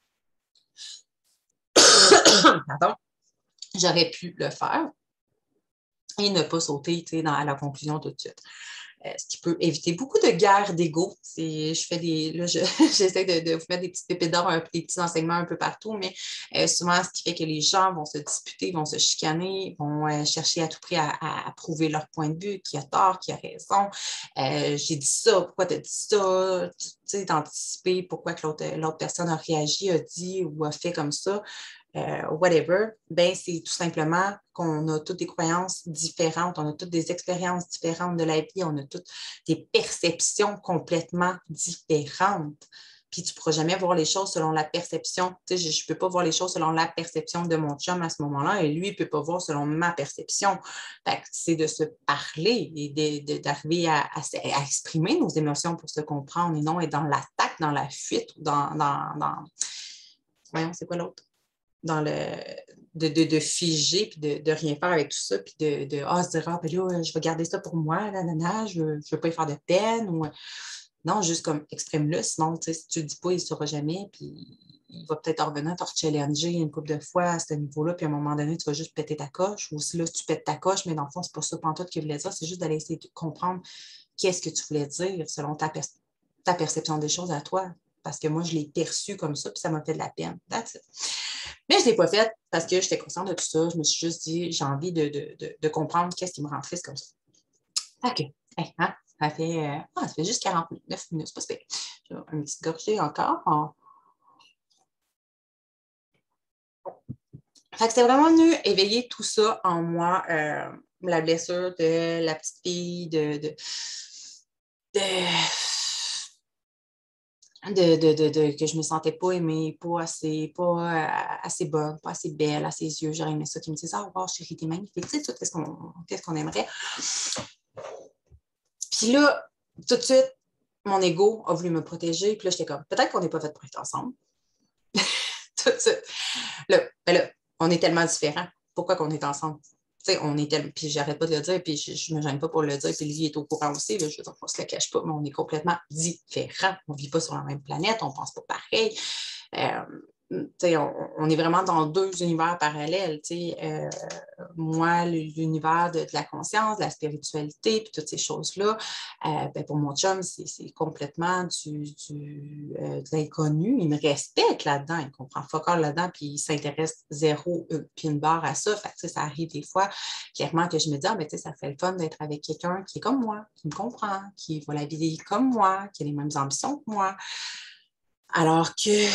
Speaker 1: Pardon. J'aurais pu le faire et ne pas sauter à la conclusion tout de suite. Ce qui peut éviter beaucoup de guerres d'ego. Je fais là, j'essaie de vous mettre des petites pépites d'or, des petits enseignements un peu partout, mais souvent, ce qui fait que les gens vont se disputer, vont se chicaner, vont chercher à tout prix à prouver leur point de vue, qui a tort, qui a raison. J'ai dit ça, pourquoi tu as dit ça? Tu sais, d'anticiper pourquoi que l'autre personne a réagi, a dit ou a fait comme ça. Whatever, ben c'est tout simplement qu'on a toutes des croyances différentes, on a toutes des expériences différentes de la vie, on a toutes des perceptions complètement différentes. Puis tu ne pourras jamais voir les choses selon la perception. Tu sais, je ne peux pas voir les choses selon la perception de mon chum à ce moment-là et lui, il ne peut pas voir selon ma perception. C'est de se parler et d'arriver à exprimer nos émotions pour se comprendre et non être dans l'attaque, dans la fuite ou voyons, c'est quoi l'autre? Dans de figer, puis de rien faire avec tout ça, puis se dire, ah, ben là, je vais garder ça pour moi, je ne veux pas y faire de peine, ou non, juste comme exprime-le, sinon, si tu ne le dis pas, il ne saura jamais, puis il va peut-être revenir te challenger une couple de fois à ce niveau-là, puis à un moment donné, tu vas juste péter ta coche, ou si là, tu pètes ta coche, mais dans le fond, c'est pas ça pantoute qu'il voulait dire, c'est juste d'aller essayer de comprendre qu'est-ce que tu voulais dire selon ta perception des choses à toi. Parce que moi, je l'ai perçu comme ça, puis ça m'a fait de la peine. That's it. Mais je ne l'ai pas fait parce que j'étais consciente de tout ça. Je me suis juste dit, j'ai envie de comprendre qu'est-ce qui me rend triste comme ça. OK. Hey, hein? Ça fait juste 49 minutes. C'est pas super. J'ai une petite gorgée encore. Fait que c'est vraiment venu éveiller tout ça en moi, la blessure de la petite fille, que je me sentais pas aimée, pas assez bonne, pas assez belle à ses yeux. J'aurais aimé ça qui me disait, ah, wow, chérie, t'es magnifique. Tu sais, tout qu'est-ce qu'on aimerait. Puis là, tout de suite, mon ego a voulu me protéger. Puis là, j'étais comme, peut-être qu'on n'est pas fait pour être ensemble. Tout de suite. Là, on est tellement différents. Pourquoi qu'on est ensemble? Tu sais, on est tellement. Puis j'arrête pas de le dire, puis je me gêne pas pour le dire, puis lui il est au courant aussi. Là, je veux dire, on se le cache pas, mais on est complètement différents. On vit pas sur la même planète, on pense pas pareil. on est vraiment dans deux univers parallèles. Moi, l'univers de la conscience, de la spiritualité, puis toutes ces choses-là, pour mon chum, c'est complètement de l'inconnu. Il me respecte là-dedans, il comprend fuck all là-dedans, puis il s'intéresse zéro, puis une barre à ça. Fait que, ça arrive des fois, clairement, que je me dis, ça fait le fun d'être avec quelqu'un qui est comme moi, qui me comprend, qui voit la vie comme moi, qui a les mêmes ambitions que moi. Alors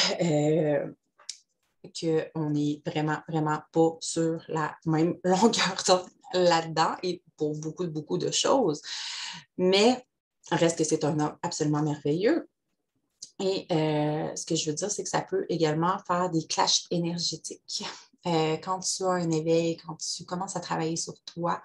Speaker 1: qu'on n'est vraiment, vraiment pas sur la même longueur d'onde là-dedans et pour beaucoup, beaucoup de choses. Mais reste que c'est un homme absolument merveilleux. Et ce que je veux dire, c'est que ça peut également faire des clashs énergétiques. Quand tu as un éveil, quand tu commences à travailler sur toi,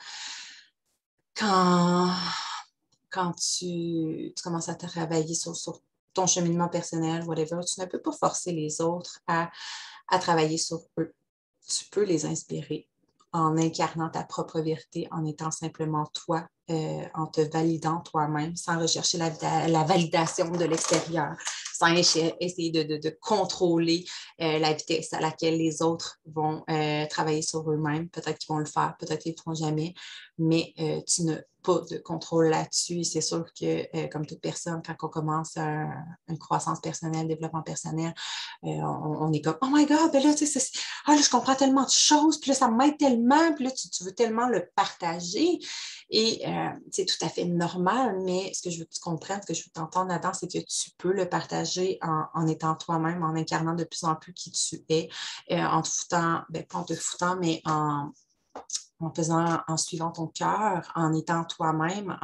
Speaker 1: quand tu commences à travailler sur ton cheminement personnel, whatever, tu ne peux pas forcer les autres à travailler sur eux. Tu peux les inspirer en incarnant ta propre vérité, en étant simplement toi, en te validant toi-même, sans rechercher la validation de l'extérieur, sans essayer de contrôler la vitesse à laquelle les autres vont travailler sur eux-mêmes. Peut-être qu'ils vont le faire, peut-être qu'ils ne le feront jamais, mais tu n'as pas de contrôle là-dessus. C'est sûr que, comme toute personne, quand on commence une croissance personnelle, développement personnel, on est comme « Oh my God, ben là, tu sais, là, je comprends tellement de choses, puis là, ça m'aide tellement, puis là, tu veux tellement le partager. » Et c'est tout à fait normal, mais ce que je veux que tu comprennes, ce que je veux t'entendre là-dedans, c'est que tu peux le partager en étant toi-même, en incarnant de plus en plus qui tu es, en te foutant, pas en te foutant, mais en suivant ton cœur, en étant toi-même,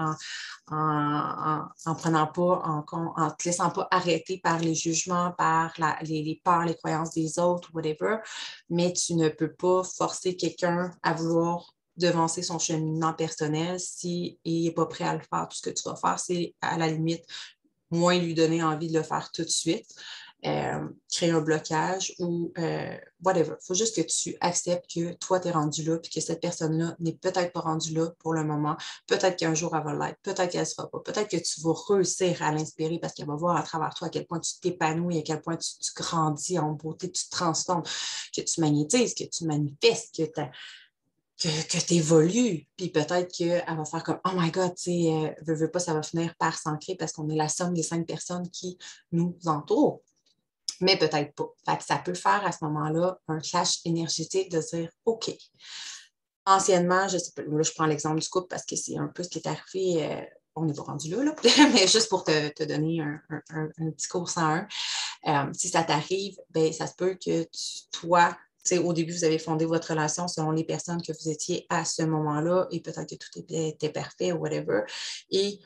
Speaker 1: en prenant pas en te laissant pas arrêter par les jugements, par les peurs, les croyances des autres, whatever, mais tu ne peux pas forcer quelqu'un à vouloir devancer son cheminement personnel s'il n'est pas prêt à le faire. Tout ce que tu vas faire, c'est à la limite moins lui donner envie de le faire tout de suite. Créer un blocage ou whatever. Il faut juste que tu acceptes que toi, tu es rendu là puis que cette personne-là n'est peut-être pas rendue là pour le moment. Peut-être qu'un jour, elle va l'être. Peut-être qu'elle ne sera pas. Peut-être que tu vas réussir à l'inspirer parce qu'elle va voir à travers toi à quel point tu t'épanouis, à quel point tu grandis en beauté, tu te transformes, que tu magnétises, que tu manifestes, que tu évolues, puis peut-être qu'elle va faire comme « Oh my God, tu sais, veux pas, ça va finir par s'ancrer parce qu'on est la somme des 5 personnes qui nous entourent. » Mais peut-être pas. Fait que ça peut faire à ce moment-là un clash énergétique de dire « OK, anciennement, je sais pas, là, je prends l'exemple du couple parce que c'est un peu ce qui est arrivé, on n'est pas rendu là, mais juste pour te donner un petit cours 101. Si ça t'arrive, ça se peut que toi, au début, vous avez fondé votre relation selon les personnes que vous étiez à ce moment-là et peut-être que tout était parfait ou whatever. Et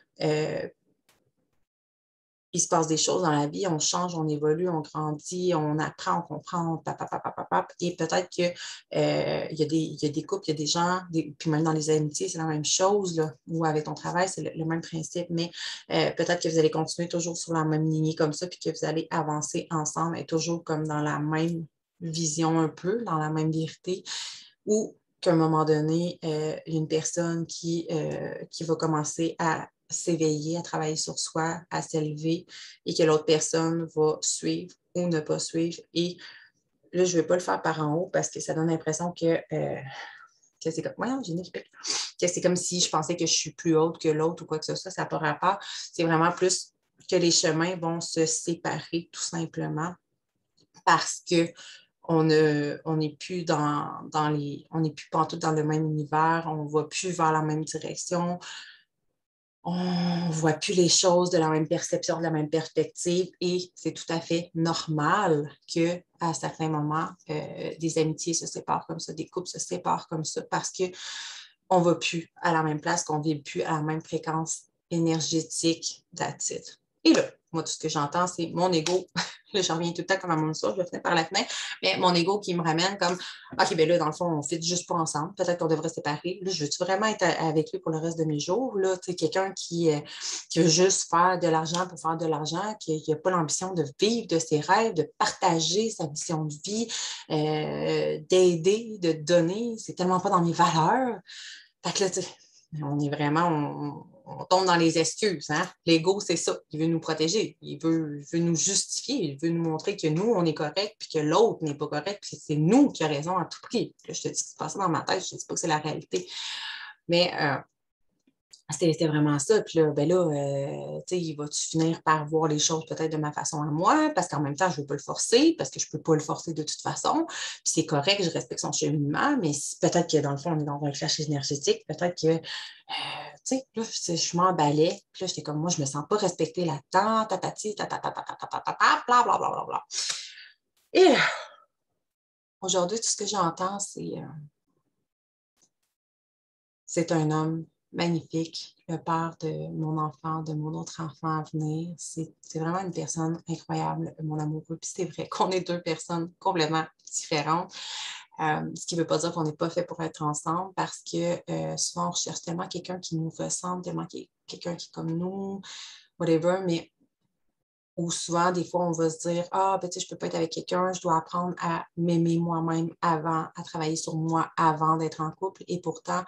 Speaker 1: il se passe des choses dans la vie, on change, on évolue, on grandit, on apprend, on comprend, et peut-être qu'il y a des couples, il y a des gens, puis même dans les amitiés, c'est la même chose, là, ou avec ton travail, c'est le même principe, mais peut-être que vous allez continuer toujours sur la même lignée comme ça, puis que vous allez avancer ensemble et toujours comme dans la même vision un peu, dans la même vérité, ou qu'à un moment donné, il y a une personne qui va commencer à s'éveiller, à travailler sur soi, à s'élever et que l'autre personne va suivre ou ne pas suivre. Et là, je ne vais pas le faire par en haut parce que ça donne l'impression que c'est comme, voyons, j'ai une que c'est comme si je pensais que je suis plus haute que l'autre ou quoi que ce soit. Ça n'a pas rapport. C'est vraiment plus que les chemins vont se séparer tout simplement parce que on n'est plus on n'est plus pantoute dans le même univers, on ne va plus vers la même direction, on ne voit plus les choses de la même perception, de la même perspective, et c'est tout à fait normal qu'à certains moments, des amitiés se séparent comme ça, des couples se séparent comme ça, parce qu'on ne va plus à la même place, qu'on ne vit plus à la même fréquence énergétique d'attitude. Et là, moi, tout ce que j'entends, c'est mon ego. Là, je reviens tout le temps comme à mon histoire, je vais finir par la fenêtre, mais mon ego qui me ramène comme OK, bien là, dans le fond, on ne fit juste pas ensemble. Peut-être qu'on devrait se séparer. Là, je veux-tu vraiment être avec lui pour le reste de mes jours? Là, tu sais, quelqu'un qui veut juste faire de l'argent pour faire de l'argent, qui n'a pas l'ambition de vivre de ses rêves, de partager sa mission de vie, d'aider, de donner. C'est tellement pas dans mes valeurs. Fait que là, tu sais, on est vraiment, on tombe dans les excuses. Hein? L'ego, c'est ça. Il veut nous protéger. Il veut nous justifier. Il veut nous montrer que nous, on est correct puis que l'autre n'est pas correct puis que c'est nous qui avons raison à tout prix. Là, je te dis ce qui se passe dans ma tête. Je ne te dis pas que c'est la réalité. Mais c'était vraiment ça. Puis là, il va-tu finir par voir les choses peut-être de ma façon à moi, parce qu'en même temps, je ne veux pas le forcer, parce que je ne peux pas le forcer de toute façon. Puis c'est correct, je respecte son cheminement, mais peut-être que dans le fond, on est dans un clash énergétique, peut-être que, là, je m'emballais, puis là, j'étais comme, moi, je ne me sens pas respectée là-dedans, tatati, bla, bla, bla, bla, bla. Et aujourd'hui, tout ce que j'entends, c'est un homme magnifique, le père de mon enfant, de mon autre enfant à venir. C'est vraiment une personne incroyable, mon amoureux. Puis c'est vrai qu'on est deux personnes complètement différentes. Ce qui ne veut pas dire qu'on n'est pas fait pour être ensemble parce que souvent on recherche tellement quelqu'un qui nous ressemble, tellement quelqu'un qui est comme nous, whatever, mais ou souvent, des fois, on va se dire, je ne peux pas être avec quelqu'un, je dois apprendre à m'aimer moi-même avant, à travailler sur moi avant d'être en couple. Et pourtant,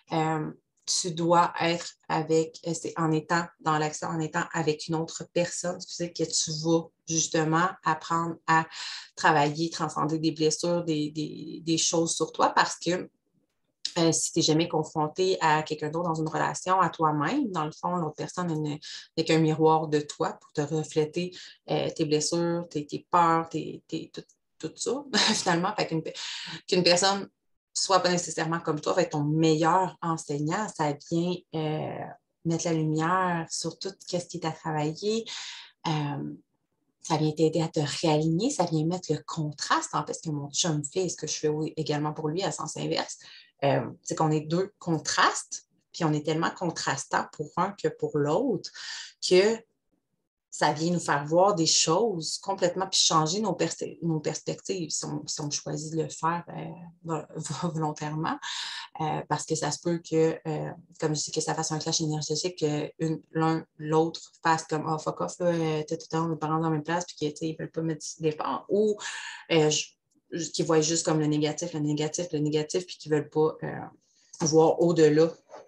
Speaker 1: tu dois être c'est en étant dans l'action, en étant avec une autre personne, tu sais, que tu vas justement apprendre à travailler, transcender des blessures, des choses sur toi parce que si tu n'es jamais confronté à quelqu'un d'autre dans une relation, à toi-même, dans le fond, l'autre personne n'est qu'un miroir de toi pour te refléter tes blessures, tes peurs, tout ça, finalement. Fait qu'une personne soit pas nécessairement comme toi, va être ton meilleur enseignant, ça vient mettre la lumière sur tout ce qui est à travailler. Ça vient t'aider à te réaligner, ça vient mettre le contraste, en fait, ce que mon chum fait et ce que je fais également pour lui à sens inverse. C'est qu'on est deux contrastes, puis on est tellement contrastants pour un que pour l'autre que ça vient nous faire voir des choses complètement, puis changer nos perspectives si on choisit de le faire volontairement. Parce que ça se peut que, comme je dis, que ça fasse un clash énergétique, que l'un, l'autre fasse comme « Oh, fuck off, t'es tout le temps les parents dans la même place, puis qu'ils ne veulent pas mettre d'effort. » Ou qu'ils voient juste comme le négatif, puis qu'ils ne veulent pas voir au-delà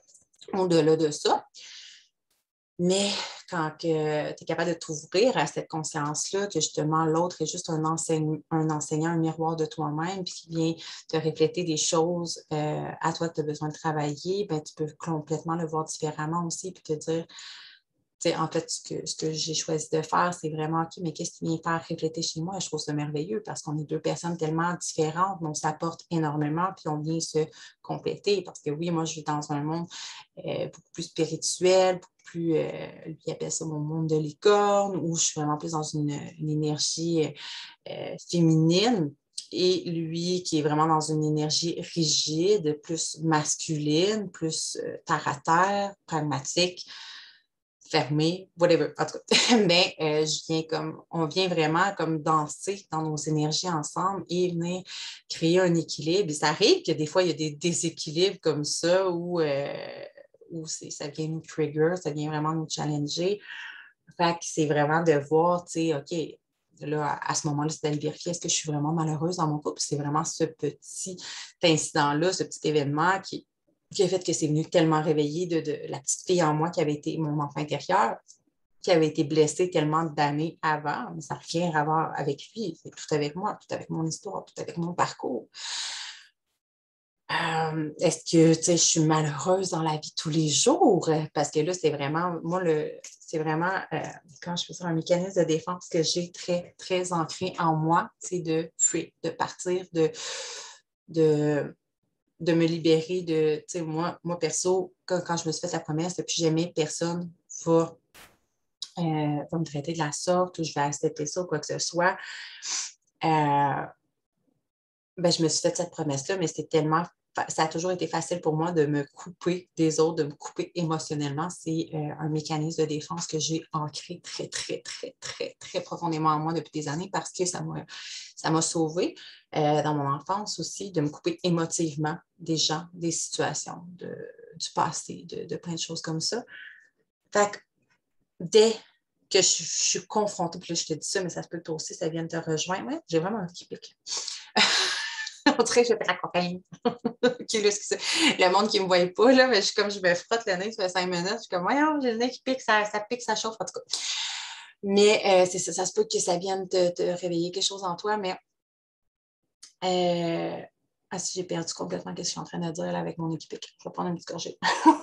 Speaker 1: de ça. Mais quand tu es capable de t'ouvrir à cette conscience-là, que justement l'autre est juste un enseignant, un miroir de toi-même, puis qui vient te refléter des choses à toi que tu as besoin de travailler, ben, tu peux complètement le voir différemment aussi, puis te dire, en fait, ce que j'ai choisi de faire, c'est vraiment, OK, mais qu'est-ce qui vient faire refléter chez moi? Je trouve ça merveilleux parce qu'on est deux personnes tellement différentes, mais on s'apporte énormément, puis on vient se compléter. Parce que oui, moi, je vis dans un monde beaucoup plus spirituel, beaucoup plus, lui appelle ça mon monde de licorne, où je suis vraiment plus dans une énergie féminine. Et lui, qui est vraiment dans une énergie rigide, plus masculine, plus terre à terre, pragmatique, fermé, whatever, en tout cas. Mais on vient vraiment comme danser dans nos énergies ensemble et venir créer un équilibre. Et ça arrive que des fois, il y a des déséquilibres comme ça où ça vient nous trigger, ça vient vraiment nous challenger. Fait que c'est vraiment de voir, tu sais, OK, là, à ce moment-là, c'est d'aller vérifier est-ce que je suis vraiment malheureuse dans mon couple. C'est vraiment ce petit incident-là, ce petit événement qui a fait que c'est venu tellement réveiller de la petite fille en moi qui avait été mon enfant intérieur, qui avait été blessée tellement d'années avant, mais ça n'a rien à voir avec lui. C'est tout avec moi, tout avec mon histoire, tout avec mon parcours. Est-ce que je suis malheureuse dans la vie tous les jours? Parce que là, c'est vraiment, moi, c'est vraiment, quand je fais ça, un mécanisme de défense que j'ai très, très ancré en moi, c'est de fuir, de partir, de me libérer de, tu sais, moi, perso, quand je me suis fait la promesse de plus jamais personne va me traiter de la sorte ou je vais accepter ça ou quoi que ce soit, je me suis fait cette promesse-là, mais ça a toujours été facile pour moi de me couper des autres, de me couper émotionnellement. C'est un mécanisme de défense que j'ai ancré très, très, très, très, très profondément en moi depuis des années parce que ça m'a sauvée dans mon enfance aussi, de me couper émotivement des gens, des situations, du passé, de plein de choses comme ça. Fait que dès que je suis confrontée, puis là, je te dis ça, mais ça se peut que toi aussi, ça vienne te rejoindre. Ouais, j'ai vraiment un petit pic. On dirait que je fais la cocaïne. Okay, là, le monde qui ne me voit pas, là, mais comme je me frotte le nez, ça fait 5 minutes, je suis comme, voyons, j'ai le nez qui pique, ça pique, ça chauffe, en tout cas. Mais c'est ça, ça se peut que ça vienne te réveiller quelque chose en toi, mais si j'ai perdu complètement ce que je suis en train de dire là, avec mon nez qui pique. Je vais prendre une petite gorgée.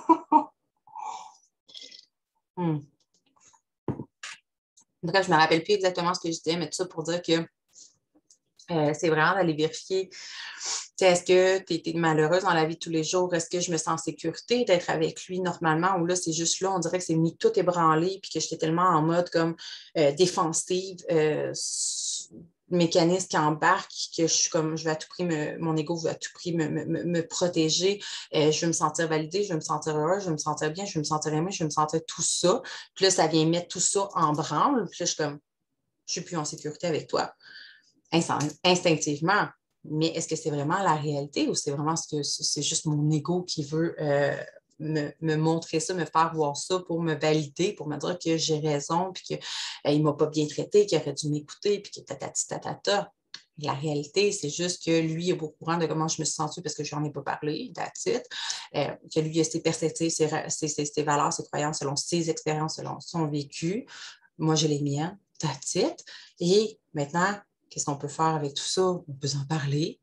Speaker 1: Bref, je ne me rappelle plus exactement ce que je disais, mais tout ça pour dire que c'est vraiment d'aller vérifier. Est-ce que tu es malheureuse dans la vie de tous les jours? Est-ce que je me sens en sécurité d'être avec lui normalement? Ou là, c'est juste là, on dirait que c'est mis tout ébranlé puis que j'étais tellement en mode comme défensive, mécanisme qui embarque, que je suis comme, je vais à tout prix, mon ego veut à tout prix me protéger. Je veux me sentir validée, je veux me sentir heureuse, je veux me sentir bien, je veux me sentir aimée, je veux me sentir tout ça. Puis là, ça vient mettre tout ça en branle. Puis là, je suis comme, je suis plus en sécurité avec toi. Instinctivement. Mais est-ce que c'est vraiment la réalité ou c'est vraiment ce que c'est juste mon ego qui veut me montrer ça, me faire voir ça pour me valider, pour me dire que j'ai raison, puis qu'il ne m'a pas bien traité, qu'il aurait dû m'écouter, puis que tatati tatata. La réalité, c'est juste que lui est au courant de comment je me suis sentie parce que je n'en ai pas parlé, that's it. Que lui a ses perspectives, ses valeurs, ses croyances selon ses expériences, selon son vécu. Moi, j'ai les miennes, that's it. Et maintenant, qu'est-ce qu'on peut faire avec tout ça? On peut en parler.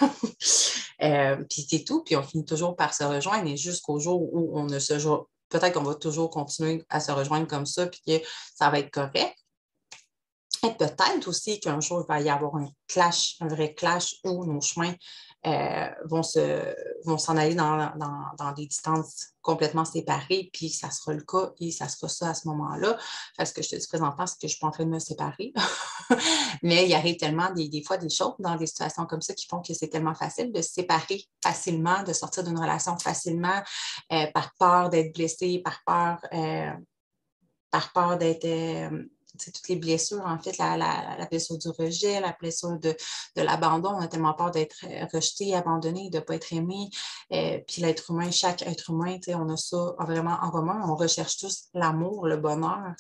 Speaker 1: Puis c'est tout. Puis on finit toujours par se rejoindre et jusqu'au jour où on ne se joue. Peut-être qu'on va toujours continuer à se rejoindre comme ça, puis que ça va être correct. Et peut-être aussi qu'un jour, il va y avoir un clash, un vrai clash où nos chemins vont s'en aller dans des distances complètement séparées, puis ça sera le cas et ça sera ça à ce moment-là. Ce que je te dis présentement, c'est que je ne suis pas en train de me séparer. Mais il arrive tellement des fois des choses dans des situations comme ça qui font que c'est tellement facile de se séparer facilement, de sortir d'une relation facilement, par peur d'être blessé, par peur d'être toutes les blessures, en fait, la blessure du rejet, la blessure de l'abandon. On a tellement peur d'être rejeté, abandonné, de ne pas être aimé. Puis l'être humain, chaque être humain, on a ça vraiment en commun. On recherche tous l'amour, le bonheur,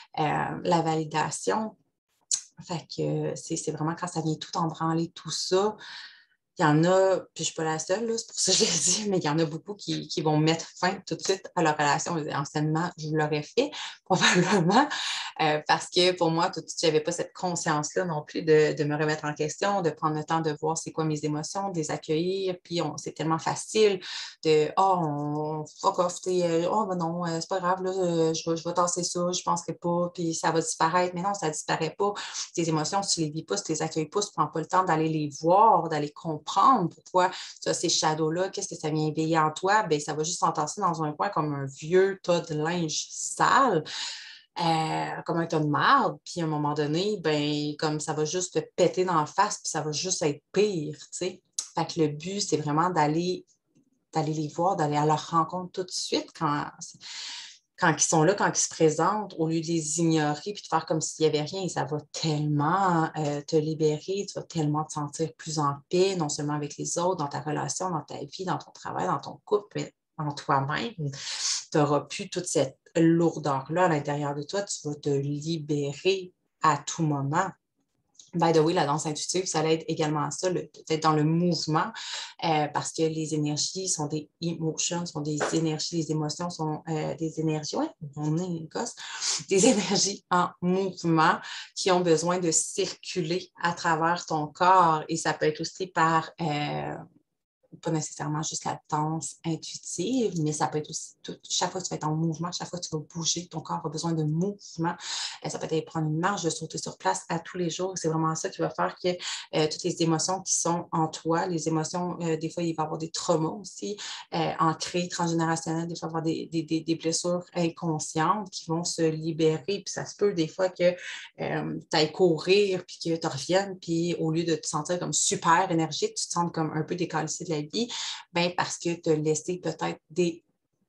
Speaker 1: la validation. Fait que c'est vraiment quand ça vient tout embranler, tout ça. Il y en a, puis je ne suis pas la seule, là, c'est pour ça que je l'ai dit, mais il y en a beaucoup qui vont mettre fin tout de suite à leur relation. Anciennement, je l'aurais fait, probablement, parce que pour moi, tout de suite, je n'avais pas cette conscience-là non plus de me remettre en question, de prendre le temps de voir c'est quoi mes émotions, de les accueillir, puis c'est tellement facile de « Oh, on fuck off, oh, ben non, c'est pas grave, là, je vais tasser ça, je ne penserai pas, puis ça va disparaître. » Mais non, ça ne disparaît pas. Tes émotions, si tu ne les vis pas, si tu ne les accueilles pas, si tu ne prends pas le temps d'aller les voir, d'aller comprendre pourquoi tu as ces shadows-là, qu'est-ce que ça vient éveiller en toi, bien, ça va juste s'entasser dans un coin comme un vieux tas de linge sale, comme un tas de marde, puis à un moment donné, ben, comme ça va juste te péter dans la face, puis ça va juste être pire, tu sais. Fait que le but, c'est vraiment d'aller les voir, d'aller à leur rencontre tout de suite quand ils sont là, quand ils se présentent, au lieu de les ignorer puis de faire comme s'il n'y avait rien, ça va tellement te libérer, tu vas tellement te sentir plus en paix, non seulement avec les autres, dans ta relation, dans ta vie, dans ton travail, dans ton couple, mais en toi-même. Tu n'auras plus toute cette lourdeur-là à l'intérieur de toi, tu vas te libérer à tout moment. By the way, la danse intuitive, ça l'aide également à ça, peut-être dans le mouvement, parce que les énergies sont des emotions, sont des énergies, les émotions sont des énergies, ouais, on est une gosse, des énergies en mouvement qui ont besoin de circuler à travers ton corps et ça peut être aussi par pas nécessairement juste la danse intuitive, mais ça peut être aussi chaque fois que tu vas être en mouvement, chaque fois que tu vas bouger, ton corps a besoin de mouvement. Ça peut être prendre une marche, de sauter sur place à tous les jours. C'est vraiment ça qui va faire que toutes les émotions qui sont en toi, les émotions, des fois, il va y avoir des traumas aussi ancrés, transgénérationnels, des fois, il va y avoir des blessures inconscientes qui vont se libérer. Puis ça se peut des fois que tu ailles courir, puis que tu reviennes, puis au lieu de te sentir comme super énergique, tu te sens comme un peu décalissé de la vie, ben parce que tu as laissé peut-être des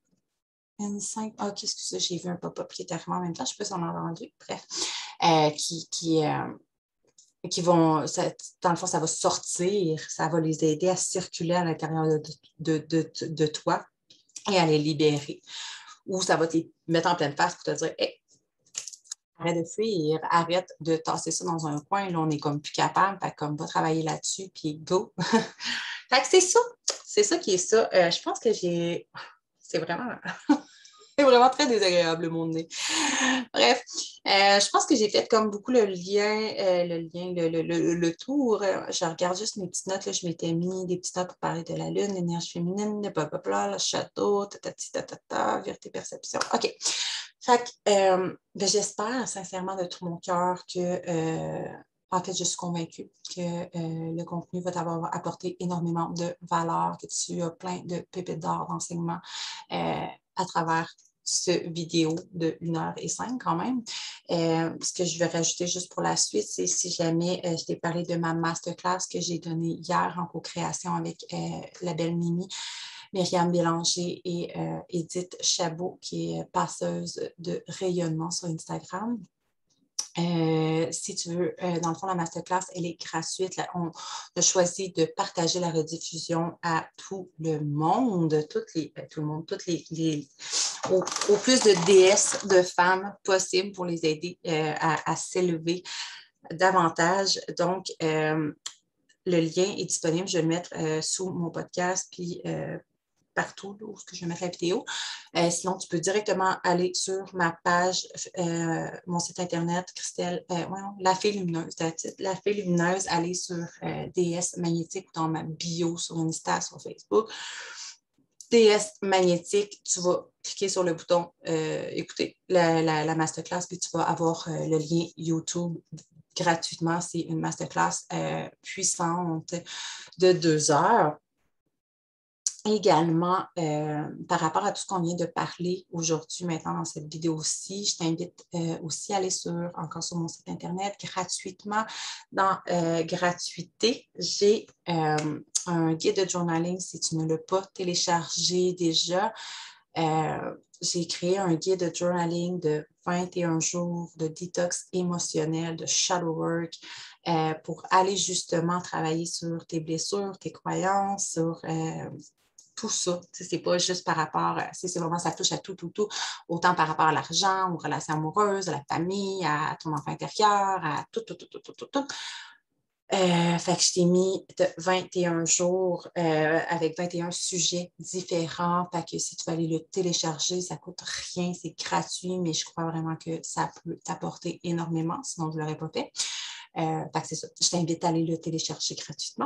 Speaker 1: N5. Ah, qu'est-ce que c'est? J'ai vu un pop-up qui est arrivé en même temps, je ne sais pas si on l'a entendu. Bref, qui vont, dans le fond, ça va sortir, ça va les aider à circuler à l'intérieur de toi et à les libérer. Ou ça va te mettre en pleine face pour te dire, hey, arrête de fuir, arrête de tasser ça dans un coin, là, on est comme plus capable, fait comme va travailler là-dessus, puis go. Fait que c'est ça qui est ça. Je pense que c'est vraiment... C'est vraiment très désagréable, le monde nez. Bref, je pense que j'ai fait comme beaucoup le tour. Je regarde juste mes petites notes. Là, je m'étais mis des petites notes pour parler de la lune, l'énergie féminine, le château, tatati, tatata, vérité, perception. OK. Fait que, ben, j'espère sincèrement de tout mon cœur que, en fait, je suis convaincue que le contenu va t'avoir apporté énormément de valeur, que tu as plein de pépites d'or d'enseignement à travers cette vidéo de 1h05 quand même. Ce que je vais rajouter juste pour la suite, c'est si jamais je t'ai parlé de ma masterclass que j'ai donnée hier en co-création avec la belle Mimi, Myriam Bélanger et Edith Chabot, qui est passeuse de rayonnement sur Instagram. Si tu veux, dans le fond, la masterclass, elle est gratuite. Là, on a choisi de partager la rediffusion à tout le monde, tout le monde, au plus de déesses, de femmes possibles pour les aider à s'élever davantage. Donc, le lien est disponible. Je vais le mettre sous mon podcast, puis partout où je vais mettre la vidéo. Sinon, tu peux directement aller sur ma page, mon site internet, Christelle, La Fée Lumineuse, La Fée Lumineuse, aller sur DS Magnétique ou dans ma bio sur Insta, sur Facebook. DS Magnétique, tu vas cliquer sur le bouton écouter la masterclass, puis tu vas avoir le lien YouTube gratuitement. C'est une masterclass puissante de 2 heures. Également, par rapport à tout ce qu'on vient de parler aujourd'hui, maintenant dans cette vidéo-ci, je t'invite aussi à aller encore sur mon site internet gratuitement. Dans gratuité, j'ai un guide de journaling si tu ne l'as pas téléchargé déjà. J'ai créé un guide de journaling de 21 jours de détox émotionnel, de shadow work, pour aller justement travailler sur tes blessures, tes croyances, sur tout ça. C'est pas juste par rapport, c'est vraiment, ça touche à tout, autant par rapport à l'argent, aux relations amoureuses, à la famille, à ton enfant intérieur, à tout. Fait que je t'ai mis 21 jours avec 21 sujets différents. Fait que si tu veux aller le télécharger, ça ne coûte rien, c'est gratuit, mais je crois vraiment que ça peut t'apporter énormément, sinon je ne l'aurais pas fait. Fait que c'est ça. Je t'invite à aller le télécharger gratuitement.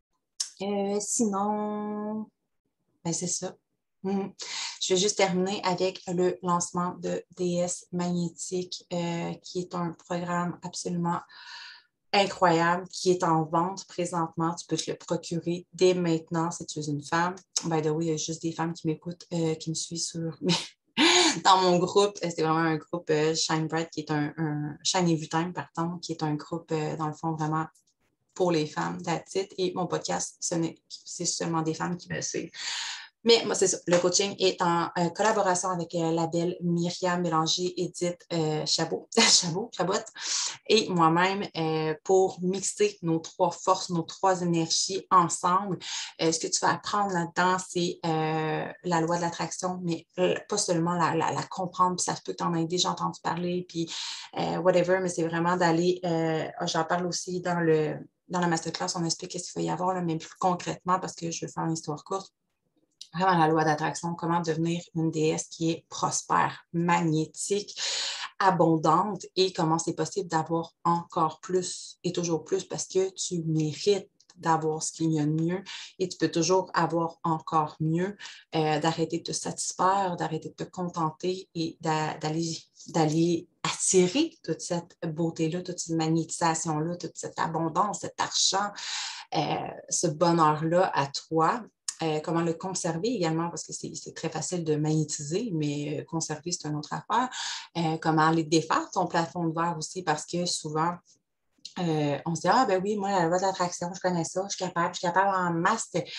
Speaker 1: Sinon, ben c'est ça. Je vais juste terminer avec le lancement de DS Magnétique, qui est un programme absolument incroyable, qui est en vente présentement. Tu peux te le procurer dès maintenant si tu es une femme. By the way, il y a juste des femmes qui m'écoutent, qui me suivent dans mon groupe. C'est vraiment un groupe Shine Bright, qui est un Shine Every Time, pardon, qui est un groupe, dans le fond, vraiment pour les femmes, that's it. Et mon podcast, c'est seulement des femmes qui me suivent. Mais moi, c'est ça. Le coaching est en collaboration avec la belle Myriam Bélanger, Edith Chabot, et moi-même pour mixer nos 3 forces, nos 3 énergies ensemble. Ce que tu vas apprendre là-dedans, c'est la loi de l'attraction, mais pas seulement la comprendre, puis ça se peut que tu en aies déjà entendu parler, puis whatever, mais c'est vraiment d'aller, j'en parle aussi dans la masterclass, on explique ce qu'il va y avoir, là, mais plus concrètement, parce que je veux faire une histoire courte. Vraiment la loi d'attraction, comment devenir une déesse qui est prospère, magnétique, abondante et comment c'est possible d'avoir encore plus et toujours plus parce que tu mérites d'avoir ce qu'il y a de mieux et tu peux toujours avoir encore mieux, d'arrêter de te satisfaire, d'arrêter de te contenter et d'aller attirer toute cette beauté-là, toute cette magnétisation-là, toute cette abondance, cet argent, ce bonheur-là à toi. Comment le conserver également, parce que c'est très facile de magnétiser, mais conserver, c'est une autre affaire. Comment aller défaire ton plafond de verre aussi, parce que souvent, on se dit, ah ben oui, moi, la loi de l'attraction, je connais ça, je suis capable en masse.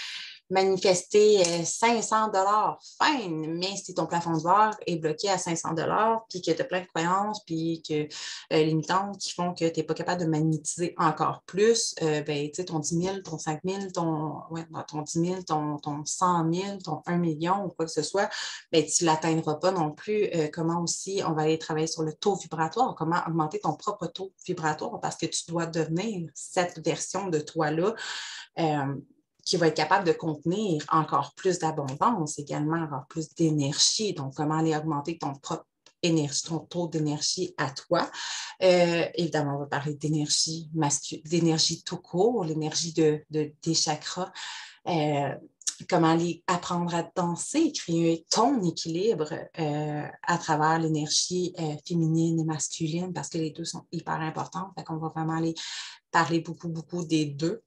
Speaker 1: manifester 500 fine, mais si ton plafond de verre est bloqué à 500 puis que tu as plein de croyances, puis que limitantes qui font que tu n'es pas capable de magnétiser encore plus, ben, tu sais, ton 10 000, ton 5 000, ton 10 000, ton 100 000, ton 1 million ou quoi que ce soit, ben, tu ne l'atteindras pas non plus. Comment aussi on va aller travailler sur le taux vibratoire, comment augmenter ton propre taux vibratoire parce que tu dois devenir cette version de toi-là qui va être capable de contenir encore plus d'abondance, également encore plus d'énergie. Donc, comment aller augmenter ton propre énergie, ton taux d'énergie à toi. Évidemment, on va parler d'énergie d'énergie tout court, l'énergie des chakras. Comment aller apprendre à danser, créer ton équilibre à travers l'énergie féminine et masculine, parce que les deux sont hyper importants. Fait qu'on va vraiment aller parler beaucoup, beaucoup des deux.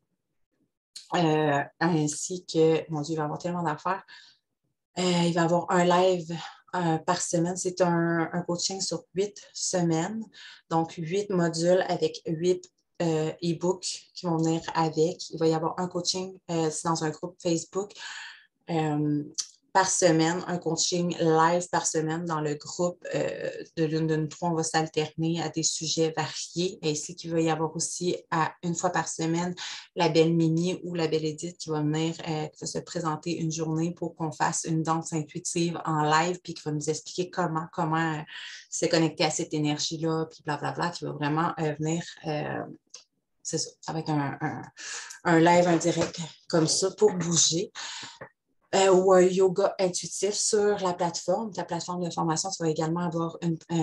Speaker 1: Ainsi que, mon Dieu, il va y avoir tellement d'affaires. Il va y avoir un live par semaine. C'est un coaching sur 8 semaines. Donc, 8 modules avec 8 e-books qui vont venir avec. Il va y avoir un coaching, c'est dans un groupe Facebook par semaine, un coaching live par semaine dans le groupe de Lune de Nutro. On va s'alterner à des sujets variés, ainsi qu'il va y avoir aussi une fois par semaine la belle Mimi ou la belle Edith qui va venir qui va se présenter une journée pour qu'on fasse une danse intuitive en live, puis qui va nous expliquer comment se connecter à cette énergie-là, puis blablabla, qui va vraiment venir c'est ça, avec un live, un direct comme ça pour bouger. Ou un yoga intuitif sur la plateforme. Ta plateforme de formation, tu vas également avoir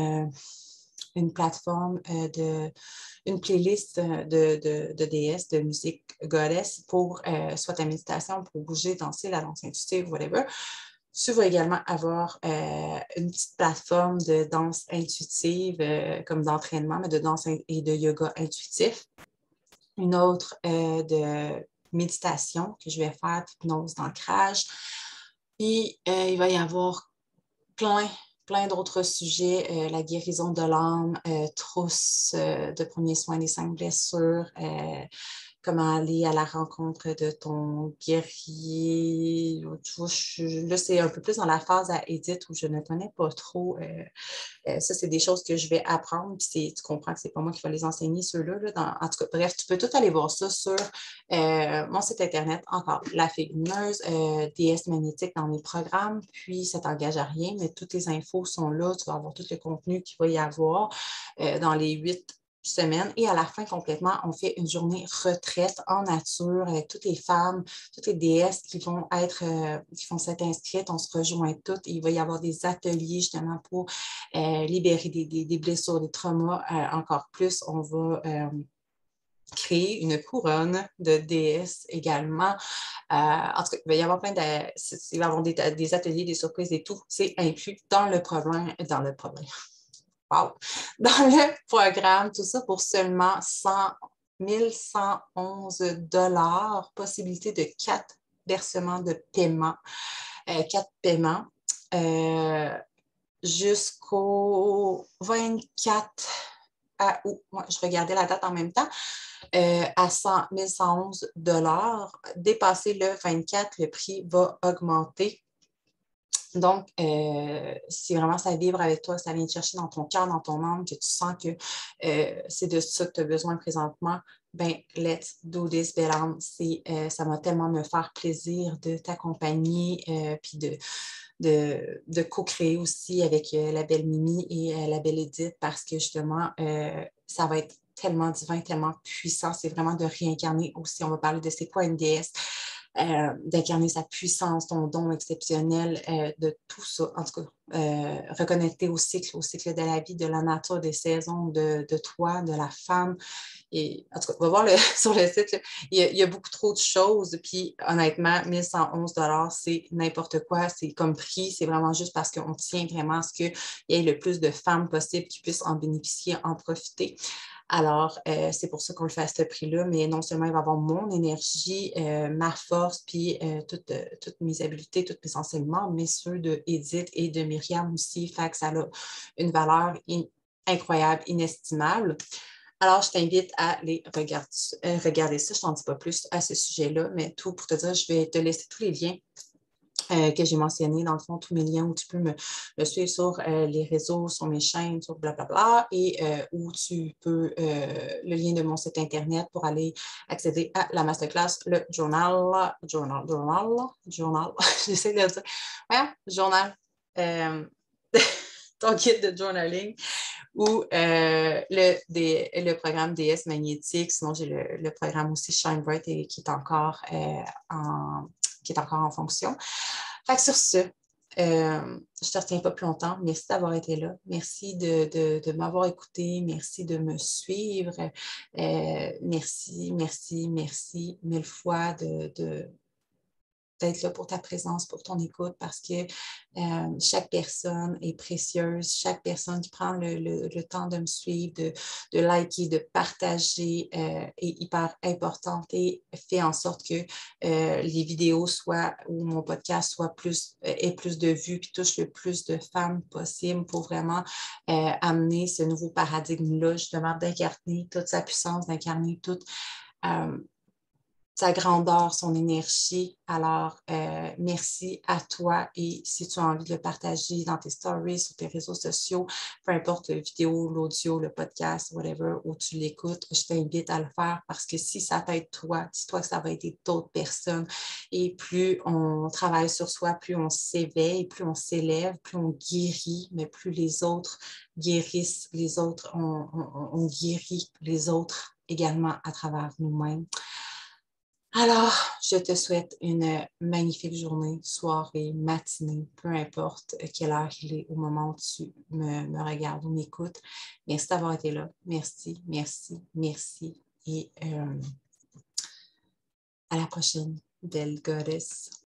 Speaker 1: une plateforme une playlist de déesses, de musique goddess pour soit ta méditation, pour bouger, danser, la danse intuitive, whatever. Tu vas également avoir une petite plateforme de danse intuitive, comme d'entraînement, mais de danse et de yoga intuitif. Une autre de méditation que je vais faire, hypnose d'ancrage. Puis, il va y avoir plein d'autres sujets, la guérison de l'âme, trousse de premiers soins des 5 blessures, comment aller à la rencontre de ton guerrier. Tu vois, là, c'est un peu plus dans la phase à Edith où je ne connais pas trop. Ça, c'est des choses que je vais apprendre. Puis tu comprends que ce n'est pas moi qui vais les enseigner, ceux-là. En tout cas, bref, tu peux tout aller voir ça sur mon site Internet, encore, La Fée Lumineuse, déesse magnétique dans mes programmes. Puis, ça ne t'engage à rien, mais toutes les infos sont là. Tu vas avoir tout le contenu qu'il va y avoir dans les 8 semaines. Et à la fin, complètement, on fait une journée retraite en nature avec toutes les femmes, toutes les déesses qui vont s'être inscrites. On se rejoint toutes. Il va y avoir des ateliers justement pour libérer des blessures, des traumas. Encore plus, on va créer une couronne de déesses également. En tout cas, il va y avoir il va y avoir des ateliers, des surprises et tout. C'est inclus dans le programme. Wow! Dans le programme, tout ça pour seulement 1111 $, possibilité de 4 versements de paiement, 4 paiements jusqu'au 24 août. Moi, je regardais la date en même temps. À 1111 $. Dépassé le 24, le prix va augmenter. Donc, si vraiment ça vibre avec toi, ça vient te chercher dans ton cœur, dans ton âme, que tu sens que c'est de ça que tu as besoin présentement, ben let's do this, belle âme. Ça va tellement me faire plaisir de t'accompagner puis de co-créer aussi avec la belle Mimi et la belle Edith parce que justement, ça va être tellement divin, tellement puissant. C'est vraiment de réincarner aussi. On va parler de c'est quoi une déesse. D'incarner sa puissance, ton don exceptionnel, de tout ça. En tout cas, reconnecter au cycle de la vie, de la nature, des saisons, de toi, de la femme. Et, en tout cas, on va voir sur le site, là, il y a beaucoup trop de choses. Puis, honnêtement, 1111 $, c'est n'importe quoi. C'est comme prix. C'est vraiment juste parce qu'on tient vraiment à ce qu'il y ait le plus de femmes possible qui puissent en bénéficier, en profiter. Alors, c'est pour ça qu'on le fait à ce prix-là, mais non seulement il va avoir mon énergie, ma force, puis toutes mes habiletés, tous mes enseignements, mais ceux de Edith et de Myriam aussi, fait que ça a une valeur incroyable, inestimable. Alors, je t'invite à aller regarder ça. Je t'en dis pas plus à ce sujet-là, mais tout pour te dire, je vais te laisser tous les liens que j'ai mentionnés, dans le fond, tous mes liens où tu peux me suivre sur les réseaux, sur mes chaînes, sur blablabla, et où tu peux, le lien de mon site Internet pour aller accéder à la masterclass, le journal, j'essaie de le dire, ouais, journal, ton guide de journaling, ou le programme DS magnétique. Sinon, j'ai le programme aussi Shine Bright qui est encore en fonction. Fait que sur ce, je ne te retiens pas plus longtemps. Merci d'avoir été là. Merci de m'avoir écouté. Merci de me suivre. Merci, merci, merci mille fois d'être là pour ta présence, pour ton écoute, parce que chaque personne est précieuse. Chaque personne qui prend le temps de me suivre, de liker, de partager est hyper importante et fait en sorte que les vidéos ou mon podcast ait plus de vues puis touche le plus de femmes possible pour vraiment amener ce nouveau paradigme-là, justement, d'incarner toute sa puissance, d'incarner toute sa grandeur, son énergie. Alors, merci à toi et si tu as envie de le partager dans tes stories, sur tes réseaux sociaux, peu importe la vidéo, l'audio, le podcast, whatever, où tu l'écoutes, je t'invite à le faire parce que si ça t'aide toi, dis-toi que ça va aider d'autres personnes. Et plus on travaille sur soi, plus on s'éveille, plus on s'élève, plus on guérit, mais plus les autres guérissent, les autres, on guérit les autres également à travers nous-mêmes. Alors, je te souhaite une magnifique journée, soirée, matinée, peu importe quelle heure il est au moment où tu me regardes ou m'écoutes. Merci d'avoir été là. Merci, merci, merci. Et à la prochaine, belle goddess.